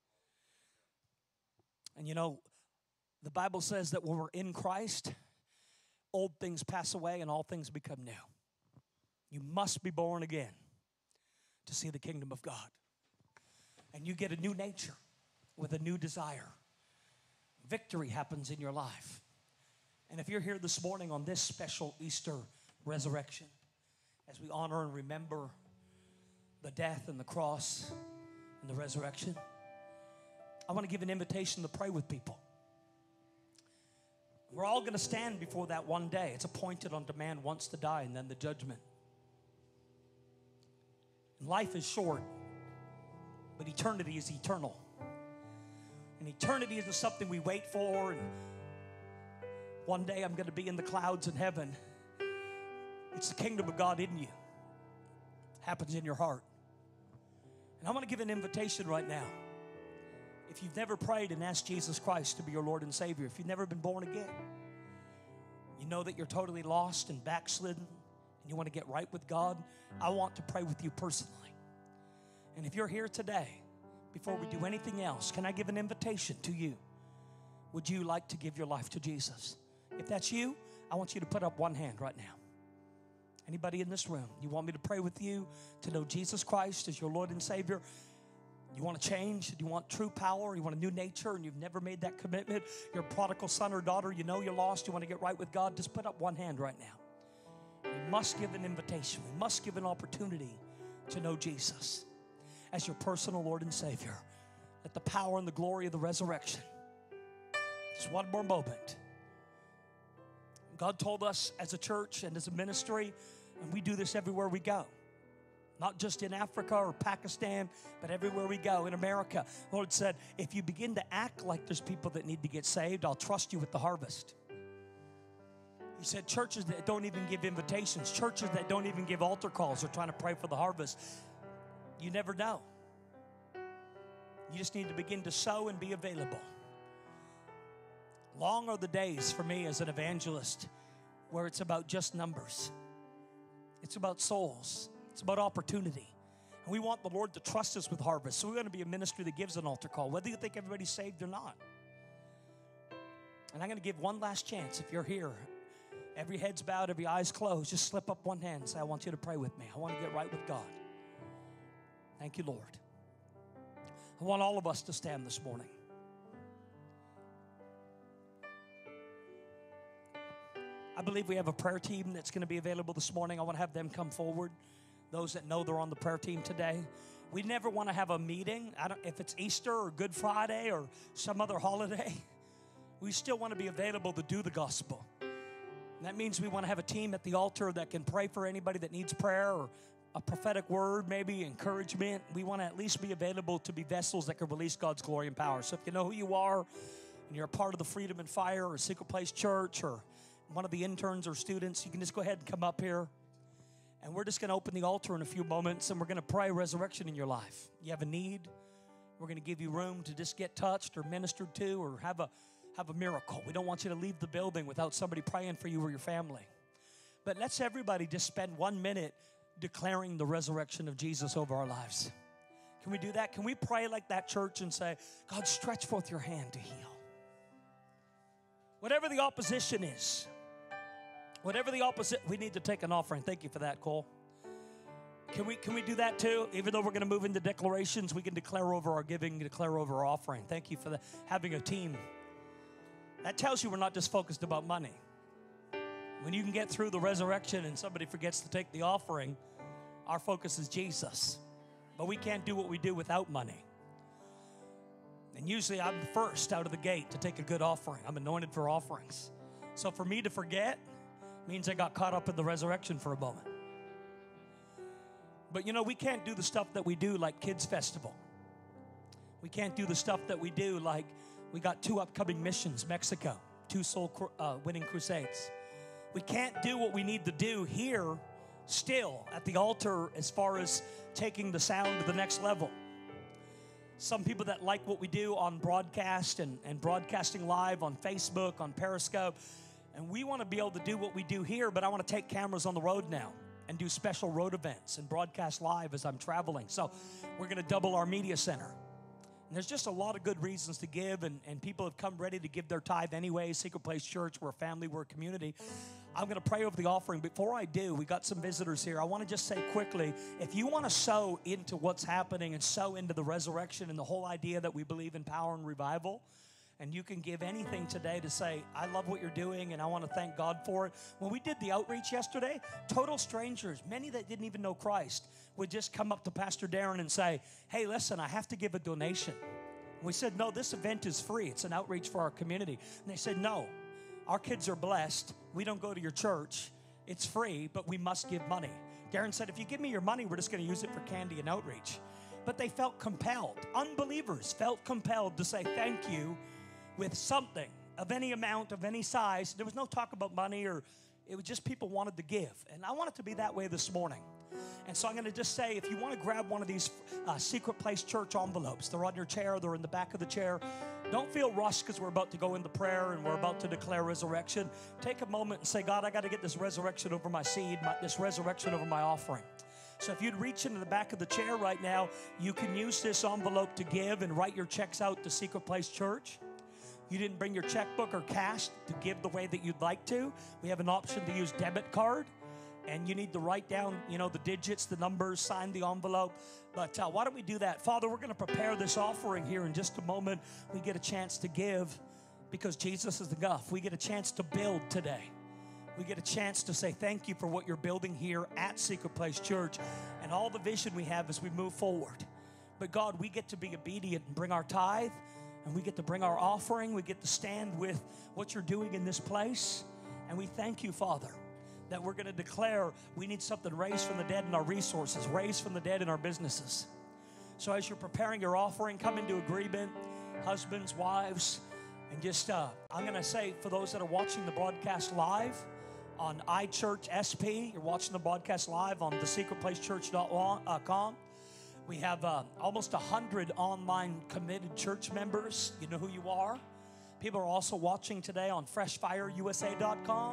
And you know, the Bible says that when we're in Christ, old things pass away and all things become new. You must be born again to see the kingdom of God. And you get a new nature with a new desire. Victory happens in your life. And if you're here this morning on this special Easter resurrection, as we honor and remember the death and the cross and the resurrection, I want to give an invitation to pray with people. We're all going to stand before that one day. It's appointed unto man once to die and then the judgment. And life is short, but eternity is eternal. And eternity isn't something we wait for. And one day I'm going to be in the clouds in heaven. It's the kingdom of God in you. Happens in your heart. And I want to give an invitation right now. If you've never prayed and asked Jesus Christ to be your Lord and Savior, if you've never been born again, you know that you're totally lost and backslidden, and you want to get right with God, I want to pray with you personally. And if you're here today, before we do anything else, can I give an invitation to you? Would you like to give your life to Jesus? If that's you, I want you to put up one hand right now. Anybody in this room, you want me to pray with you to know Jesus Christ as your Lord and Savior? You want to change? You want true power? You want a new nature and you've never made that commitment? You're a prodigal son or daughter. You know you're lost. You want to get right with God? Just put up one hand right now. We must give an invitation. We must give an opportunity to know Jesus as your personal Lord and Savior. Let the power and the glory of the resurrection. Just one more moment. God told us as a church and as a ministry, and we do this everywhere we go. Not just in Africa or Pakistan, but everywhere we go in America. The Lord said, if you begin to act like there's people that need to get saved, I'll trust you with the harvest. He said churches that don't even give invitations, churches that don't even give altar calls are trying to pray for the harvest. You never know. You just need to begin to sow and be available. Long are the days for me as an evangelist where it's about just numbers. It's about souls. It's about opportunity. And we want the Lord to trust us with harvest. So we're going to be a ministry that gives an altar call, whether you think everybody's saved or not. And I'm going to give one last chance. If you're here, every head's bowed, every eye's closed, just slip up one hand and say, I want you to pray with me. I want to get right with God. Thank you, Lord. I want all of us to stand this morning. I believe we have a prayer team that's going to be available this morning. I want to have them come forward. Those that know they're on the prayer team today. We never want to have a meeting. If it's Easter or Good Friday or some other holiday, we still want to be available to do the gospel. And that means we want to have a team at the altar that can pray for anybody that needs prayer or a prophetic word, maybe encouragement. We want to at least be available to be vessels that can release God's glory and power. So if you know who you are and you're a part of the Freedom and Fire or Secret Place Church or one of the interns or students, you can just go ahead and come up here. And we're just going to open the altar in a few moments, and we're going to pray resurrection in your life. You have a need, we're going to give you room to just get touched or ministered to or have a miracle. We don't want you to leave the building without somebody praying for you or your family. But let's everybody just spend 1 minute declaring the resurrection of Jesus over our lives. Can we do that? Can we pray like that church and say, God, stretch forth your hand to heal? Whatever the opposition is, whatever the opposite, we need to take an offering. Thank you for that, Cole. Can we do that too? Even though we're going to move into declarations, we can declare over our giving, declare over our offering. Thank you for having a team. That tells you we're not just focused about money. When you can get through the resurrection and somebody forgets to take the offering, our focus is Jesus. But we can't do what we do without money. And usually I'm the first out of the gate to take a good offering. I'm anointed for offerings. So for me to forget means I got caught up in the resurrection for a moment. But you know, we can't do the stuff that we do like Kids Festival. We can't do the stuff that we do like we got 2 upcoming missions, Mexico, 2 soul winning crusades. We can't do what we need to do here still at the altar as far as taking the sound to the next level. Some people that like what we do on broadcast and broadcasting live on Facebook, on Periscope, and we want to be able to do what we do here, but I want to take cameras on the road now. and do special road events and broadcast live as I'm traveling. So we're going to double our media center. And there's just a lot of good reasons to give, and people have come ready to give their tithe anyway. Secret Place Church, we're a family, we're a community. I'm going to pray over the offering. Before I do, we got some visitors here. I want to just say quickly, if you want to sow into what's happening and sow into the resurrection and the whole idea that we believe in power and revival, and you can give anything today to say, I love what you're doing, and I want to thank God for it. When we did the outreach yesterday, total strangers, many that didn't even know Christ, would just come up to Pastor Darren and say, hey, listen, I have to give a donation. And we said, no, this event is free. It's an outreach for our community. And they said, no, our kids are blessed. We don't go to your church. It's free, but we must give money. Darren said, if you give me your money, we're just going to use it for candy and outreach. But they felt compelled. Unbelievers felt compelled to say thank you with something of any amount, of any size. There was no talk about money, or it was just people wanted to give. And I want it to be that way this morning. And so I'm going to just say, if you want to grab one of these Secret Place Church envelopes, they're on your chair, they're in the back of the chair. Don't feel rushed because we're about to go into prayer and we're about to declare resurrection. Take a moment and say, God, I got to get this resurrection over my seed, this resurrection over my offering. So if you'd reach into the back of the chair right now, you can use this envelope to give and write your checks out to Secret Place Church. You didn't bring your checkbook or cash to give the way that you'd like to. We have an option to use debit card. And you need to write down, the digits, the numbers, sign the envelope. But why don't we do that? Father, we're going to prepare this offering here in just a moment. We get a chance to give because Jesus is enough. We get a chance to build today. We get a chance to say thank you for what you're building here at Secret Place Church and all the vision we have as we move forward. But God, we get to be obedient and bring our tithe, and we get to bring our offering. We get to stand with what you're doing in this place. And we thank you, Father, that we're going to declare we need something raised from the dead in our resources, raised from the dead in our businesses. So as you're preparing your offering, come into agreement, husbands, wives, and just, I'm going to say for those that are watching the broadcast live on iChurch SP, you're watching the broadcast live on thesecretplacechurch.com. We have almost 100 online committed church members. You know who you are. People are also watching today on freshfireusa.com.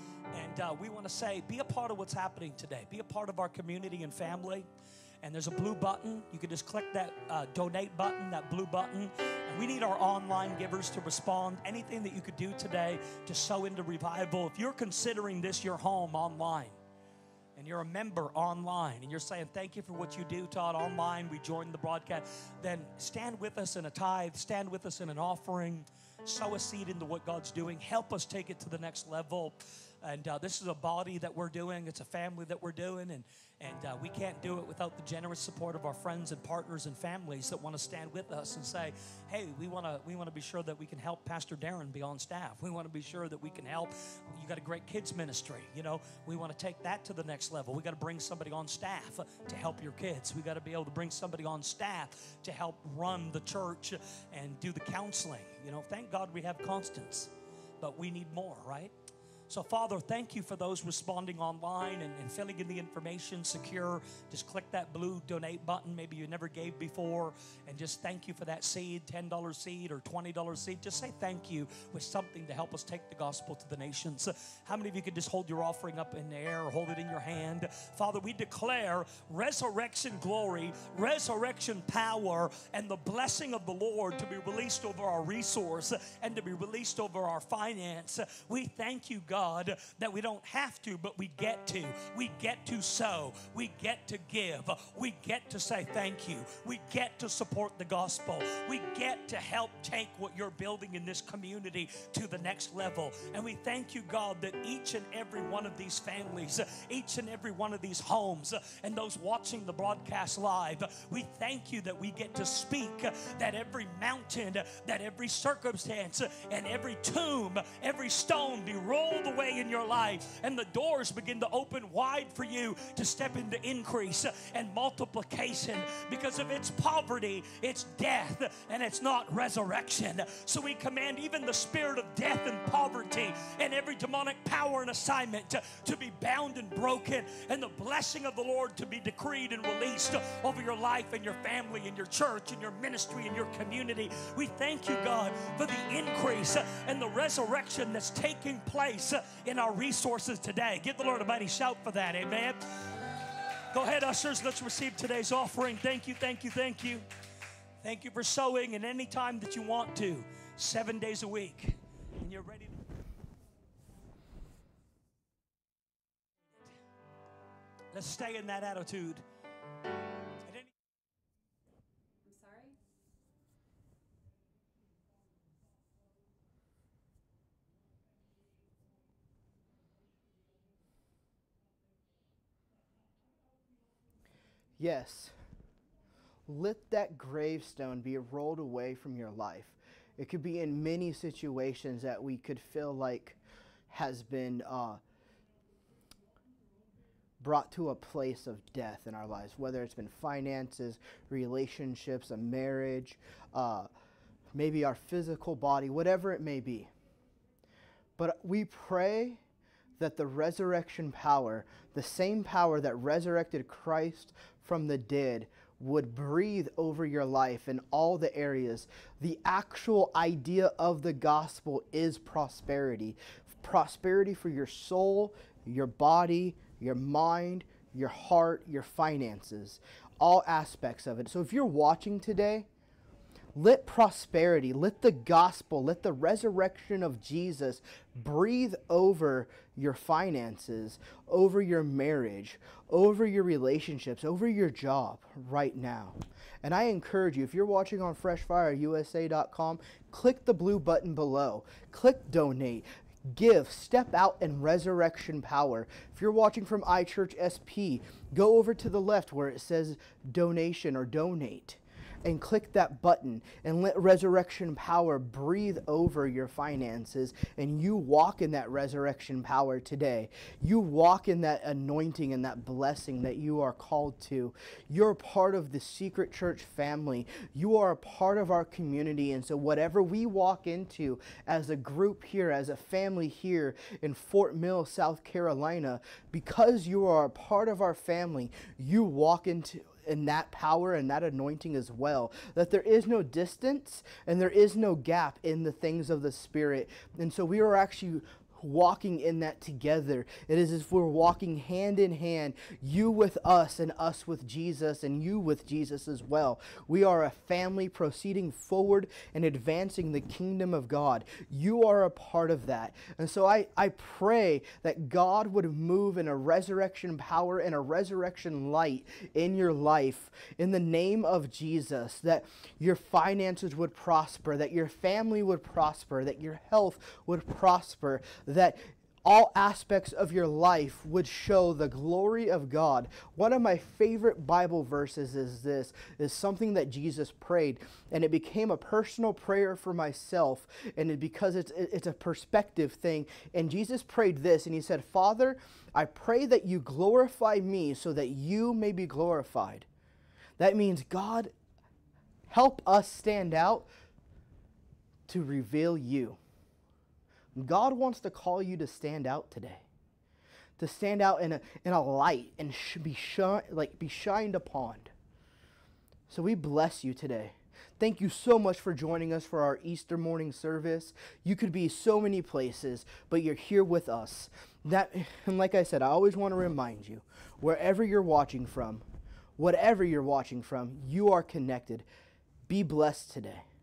And we want to say, be a part of what's happening today. Be a part of our community and family. And there's a blue button. You can just click that donate button, that blue button. And we need our online givers to respond. Anything that you could do today to sow into revival. If you're considering this your home online, and you're a member online, and you're saying, thank you for what you do, Todd, online, we joined the broadcast, then stand with us in a tithe, stand with us in an offering, sow a seed into what God's doing. Help us take it to the next level. And this is a body that we're doing. It's a family that we're doing. And we can't do it without the generous support of our friends and partners and families that want to stand with us and say, hey, we want to be sure that we can help Pastor Darren be on staff. We want to be sure that we can help. You got a great kids ministry. We want to take that to the next level. We got to bring somebody on staff to help your kids. We got to be able to bring somebody on staff to help run the church and do the counseling. Thank God we have Constance, but we need more, right? So, Father, thank you for those responding online and filling in the information secure. Just click that blue donate button. Maybe you never gave before. And just thank you for that seed, $10 seed or $20 seed. Just say thank you with something to help us take the gospel to the nations. How many of you could just hold your offering up in the air or hold it in your hand? Father, we declare resurrection glory, resurrection power, and the blessing of the Lord to be released over our resource and to be released over our finance. We thank you, God, that we don't have to, but we get to. We get to sow. We get to give. We get to say thank you. We get to support the gospel. We get to help take what you're building in this community to the next level. And we thank you, God, that each and every one of these families, each and every one of these homes, and those watching the broadcast live, we thank you that we get to speak that every mountain, that every circumstance, and every tomb, every stone be rolled away in your life, and the doors begin to open wide for you to step into increase and multiplication, because if it's poverty, it's death, and it's not resurrection. So we command even the spirit of death and poverty and every demonic power and assignment to be bound and broken, and the blessing of the Lord to be decreed and released over your life and your family and your church and your ministry and your community. We thank you, God, for the increase and the resurrection that's taking place in our resources today. Give the Lord a mighty shout for that. Amen. Go ahead, ushers. Let's receive today's offering. Thank you, thank you, thank you. Thank you for sowing at any time that you want to, 7 days a week. And you're ready to. Let's stay in that attitude. I'm sorry? Yes. Let that gravestone be rolled away from your life. It could be in many situations that we could feel like has been brought to a place of death in our lives, whether it's been finances, relationships, a marriage, maybe our physical body, whatever it may be. But we pray that the resurrection power, the same power that resurrected Christ from the dead, would breathe over your life in all the areas. The actual idea of the gospel is prosperity. Prosperity for your soul, your body, your mind, your heart, your finances, all aspects of it. So if you're watching today, let prosperity, let the gospel, let the resurrection of Jesus breathe over your finances, over your marriage, over your relationships, over your job right now. And I encourage you, if you're watching on freshfireusa.com, click the blue button below. Click donate. Give, step out in resurrection power. If you're watching from iChurch SP, go over to the left where it says donation or donate, and click that button and let resurrection power breathe over your finances, and you walk in that resurrection power today. You walk in that anointing and that blessing that you are called to. You're part of the Secret Church family. You are a part of our community, and so whatever we walk into as a group here, as a family here in Fort Mill, South Carolina, because you are a part of our family, you walk into in that power and that anointing as well, that there is no distance and there is no gap in the things of the Spirit. And so we are actually walking in that together. It is as if we're walking hand in hand, you with us and us with Jesus and you with Jesus as well. We are a family proceeding forward and advancing the kingdom of God. You are a part of that. And so I pray that God would move in a resurrection power and a resurrection light in your life in the name of Jesus, that your finances would prosper, that your family would prosper, that your health would prosper, that all aspects of your life would show the glory of God. One of my favorite Bible verses is something that Jesus prayed, and it became a personal prayer for myself, and because it's a perspective thing. And Jesus prayed this, and he said, "Father, I pray that you glorify me so that you may be glorified." That means, God, help us stand out to reveal you. God wants to call you to stand out today, to stand out in a light and be shined upon. So we bless you today. Thank you so much for joining us for our Easter morning service. You could be so many places, but you're here with us. And like I said, I always want to remind you, wherever you're watching from, whatever you're watching from, you are connected. Be blessed today.